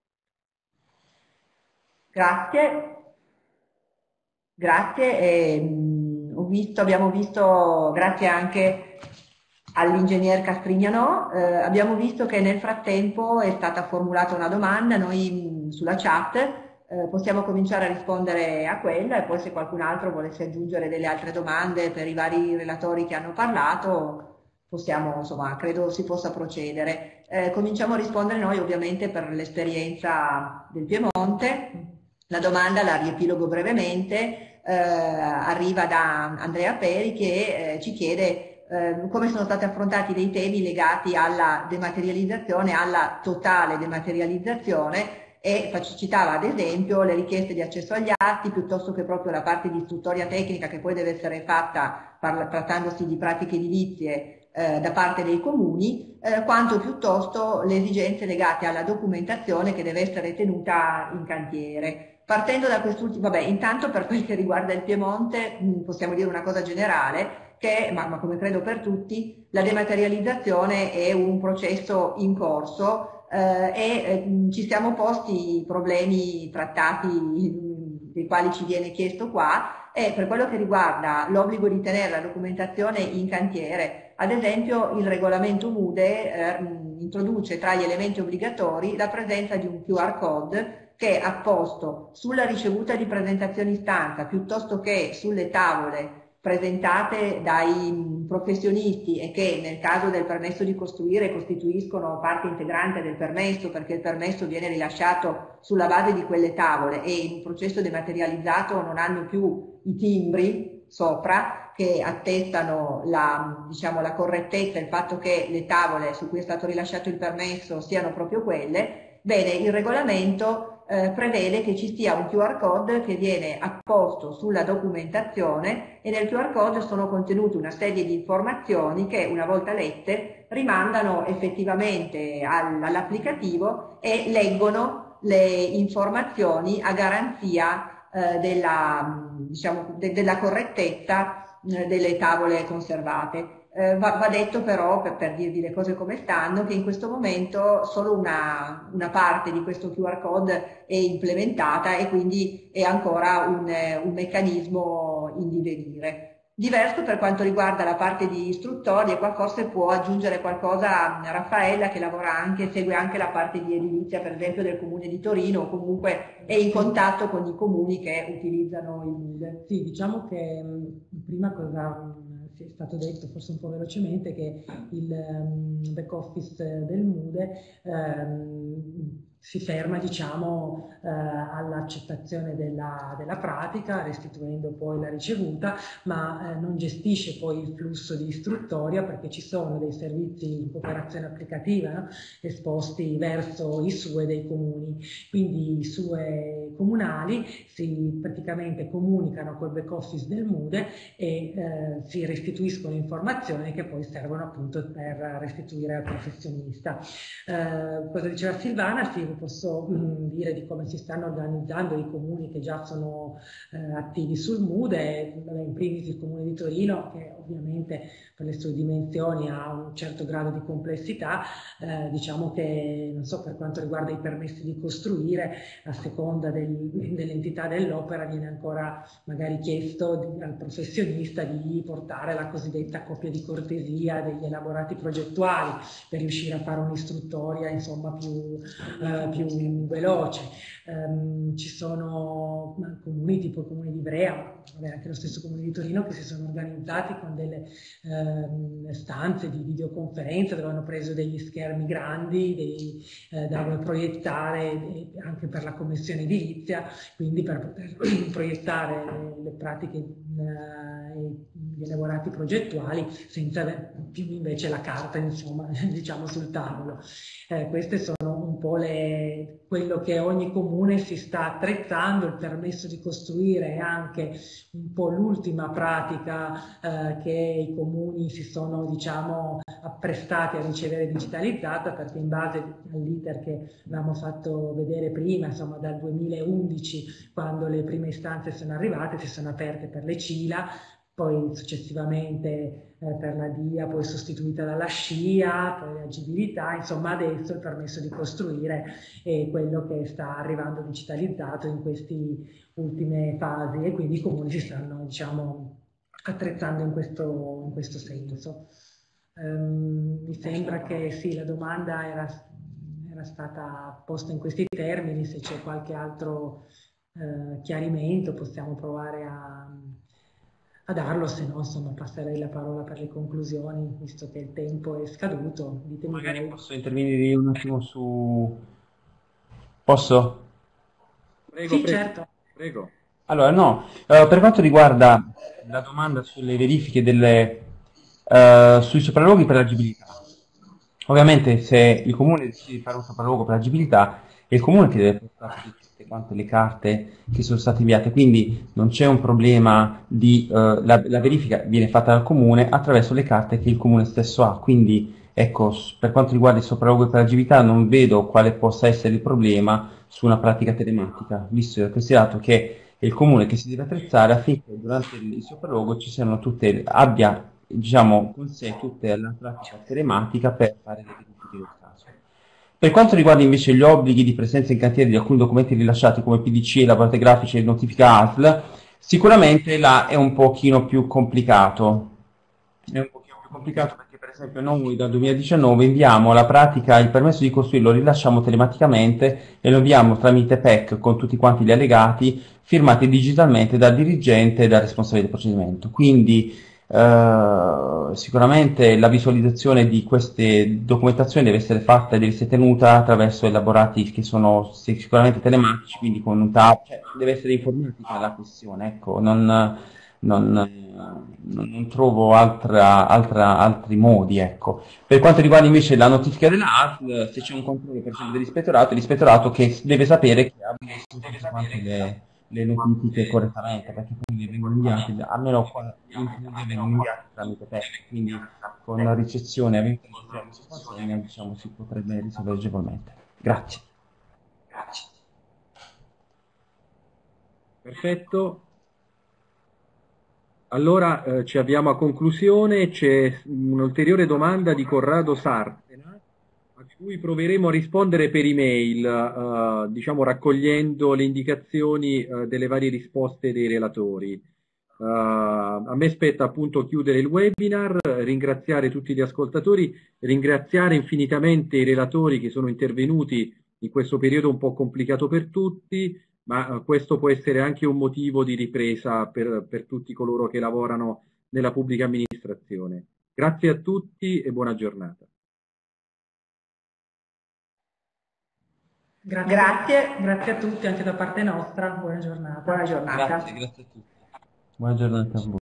[SPEAKER 2] Grazie. Abbiamo visto, grazie anche all'ingegner Castrignano, abbiamo visto che nel frattempo è stata formulata una domanda. Noi sulla chat possiamo cominciare a rispondere a quella, e poi se qualcun altro volesse aggiungere delle altre domande per i vari relatori che hanno parlato, possiamo, insomma, credo si possa procedere. Cominciamo a rispondere noi, ovviamente, per l'esperienza del Piemonte. La domanda la riepilogo brevemente, arriva da Andrea Peri, che ci chiede come sono stati affrontati dei temi legati alla dematerializzazione, alla totale dematerializzazione, e citava ad esempio le richieste di accesso agli atti, piuttosto che proprio la parte di istruttoria tecnica che poi deve essere fatta trattandosi di pratiche edilizie da parte dei comuni, quanto piuttosto le esigenze legate alla documentazione che deve essere tenuta in cantiere. Partendo da quest'ultimo, intanto per quel che riguarda il Piemonte possiamo dire una cosa generale, ma come credo per tutti, la dematerializzazione è un processo in corso e ci siamo posti i problemi trattati dei quali ci viene chiesto qua, e per quello che riguarda l'obbligo di tenere la documentazione in cantiere, ad esempio il regolamento MUDE introduce tra gli elementi obbligatori la presenza di un QR code che è apposto sulla ricevuta di presentazioni istanza, piuttosto che sulle tavole presentate dai professionisti, e che nel caso del permesso di costruire costituiscono parte integrante del permesso, perché il permesso viene rilasciato sulla base di quelle tavole e in un processo dematerializzato non hanno più i timbri sopra che attestano la correttezza, il fatto che le tavole su cui è stato rilasciato il permesso siano proprio quelle. Bene, il regolamento prevede che ci sia un QR code che viene apposto sulla documentazione, e nel QR code sono contenute una serie di informazioni che, una volta lette, rimandano effettivamente all'applicativo e leggono le informazioni a garanzia della correttezza delle tavole conservate. Va detto però, per dirvi le cose come stanno, che in questo momento solo una parte di questo QR code è implementata e quindi è ancora un meccanismo in divenire. Diverso per quanto riguarda la parte di istruttoria, qua forse può aggiungere qualcosa Raffaella, che segue anche la parte di edilizia, per esempio del Comune di Torino, o comunque è in contatto con i comuni che utilizzano il MUDE.
[SPEAKER 3] Sì, diciamo che prima cosa è stato detto, forse un po' velocemente, che il back office del MUDE si ferma, diciamo, all'accettazione della pratica, restituendo poi la ricevuta, ma non gestisce poi il flusso di istruttoria, perché ci sono dei servizi di cooperazione applicativa, no, esposti verso i SUE dei comuni. Quindi i SUE comunali si praticamente comunicano col back office del MUDE e si restituiscono informazioni che poi servono appunto per restituire al professionista. Cosa diceva Silvana? Sì, posso dire di come si stanno organizzando i comuni che già sono attivi sul MUDE, in primis il Comune di Torino, che ovviamente per le sue dimensioni ha un certo grado di complessità. Diciamo che, non so, per quanto riguarda i permessi di costruire, a seconda dell'entità dell'opera viene ancora magari chiesto al professionista di portare la cosiddetta copia di cortesia degli elaborati progettuali per riuscire a fare un'istruttoria, insomma, più veloce. Ci sono comuni tipo il Comune di Ivrea, anche lo stesso Comune di Torino, che si sono organizzati con delle stanze di videoconferenza dove hanno preso degli schermi grandi da proiettare anche per la commissione edilizia, quindi per poter proiettare le pratiche, gli elaborati progettuali, senza più invece la carta, insomma, diciamo, sul tavolo. Queste sono un po' quello che ogni comune si sta attrezzando. Il permesso di costruire è anche un po' l'ultima pratica che i comuni si sono, diciamo, apprestati a ricevere digitalizzata, perché in base all'iter che avevamo fatto vedere prima, insomma dal 2011, quando le prime istanze sono arrivate, si sono aperte per le CILA, poi successivamente per la DIA, poi sostituita dalla SCIA, poi l'agibilità. Insomma, adesso il permesso di costruire è quello che sta arrivando digitalizzato in queste ultime fasi, e quindi i comuni si stanno, diciamo, attrezzando in questo senso. Mi sembra che sì, la domanda era stata posta in questi termini. Se c'è qualche altro chiarimento possiamo provare a darlo, se no, insomma, passerei la parola per le conclusioni, visto che il tempo è scaduto. Ditemi.
[SPEAKER 4] Magari posso intervenire un attimo su... Posso?
[SPEAKER 1] Prego,
[SPEAKER 3] sì,
[SPEAKER 1] prego,
[SPEAKER 3] certo.
[SPEAKER 1] prego.
[SPEAKER 4] Allora, no, per quanto riguarda la domanda sulle verifiche sui sopralluoghi per l'agibilità, ovviamente se il comune decide di fare un sopralluogo per l'agibilità, è il comune che deve portare tutte quante le carte che sono state inviate, quindi non c'è un problema di... la verifica viene fatta dal comune attraverso le carte che il comune stesso ha, quindi ecco, per quanto riguarda il sopralluogo per l'agibilità non vedo quale possa essere il problema su una pratica telematica, visto e considerato che è il comune che si deve attrezzare affinché durante il sopralluogo abbia, diciamo, con sé tutta la pratica telematica per fare le verifiche del caso. Per quanto riguarda invece gli obblighi di presenza in cantiere di alcuni documenti rilasciati come PDC, elaborati grafici e notifica ASL, sicuramente là è un pochino più complicato. È un pochino più complicato perché, per esempio, noi dal 2019 inviamo la pratica, il permesso di costruire lo rilasciamo telematicamente e lo inviamo tramite PEC con tutti quanti gli allegati firmati digitalmente dal dirigente e dal responsabile del procedimento. Quindi sicuramente la visualizzazione di queste documentazioni deve essere fatta e deve essere tenuta attraverso elaborati che sono sicuramente telematici, quindi con un tab, cioè deve essere informatica la questione, ecco, non non trovo altri modi, ecco. Per quanto riguarda invece la notifica della ASL, se c'è un controllo per esempio dell'ispettorato, l'ispettorato che deve sapere che ha messo tutte quante le notifiche correttamente, perché quindi vengono inviate, almeno qua in Puglia vengono inviate tramite PEC, quindi con la ricezione eventualmente di consegna, diciamo, si potrebbe risolvere agevolmente. Grazie.
[SPEAKER 1] Perfetto. Allora ci avviamo a conclusione, c'è un'ulteriore domanda di Corrado Sartena a cui proveremo a rispondere per email, diciamo raccogliendo le indicazioni delle varie risposte dei relatori. A me spetta appunto chiudere il webinar, ringraziare tutti gli ascoltatori, ringraziare infinitamente i relatori che sono intervenuti in questo periodo un po' complicato per tutti, ma questo può essere anche un motivo di ripresa per tutti coloro che lavorano nella pubblica amministrazione. Grazie a tutti e buona giornata.
[SPEAKER 3] Grazie a tutti anche da parte nostra, buona giornata.
[SPEAKER 2] Buona giornata.
[SPEAKER 4] Grazie a tutti. Buona giornata a voi.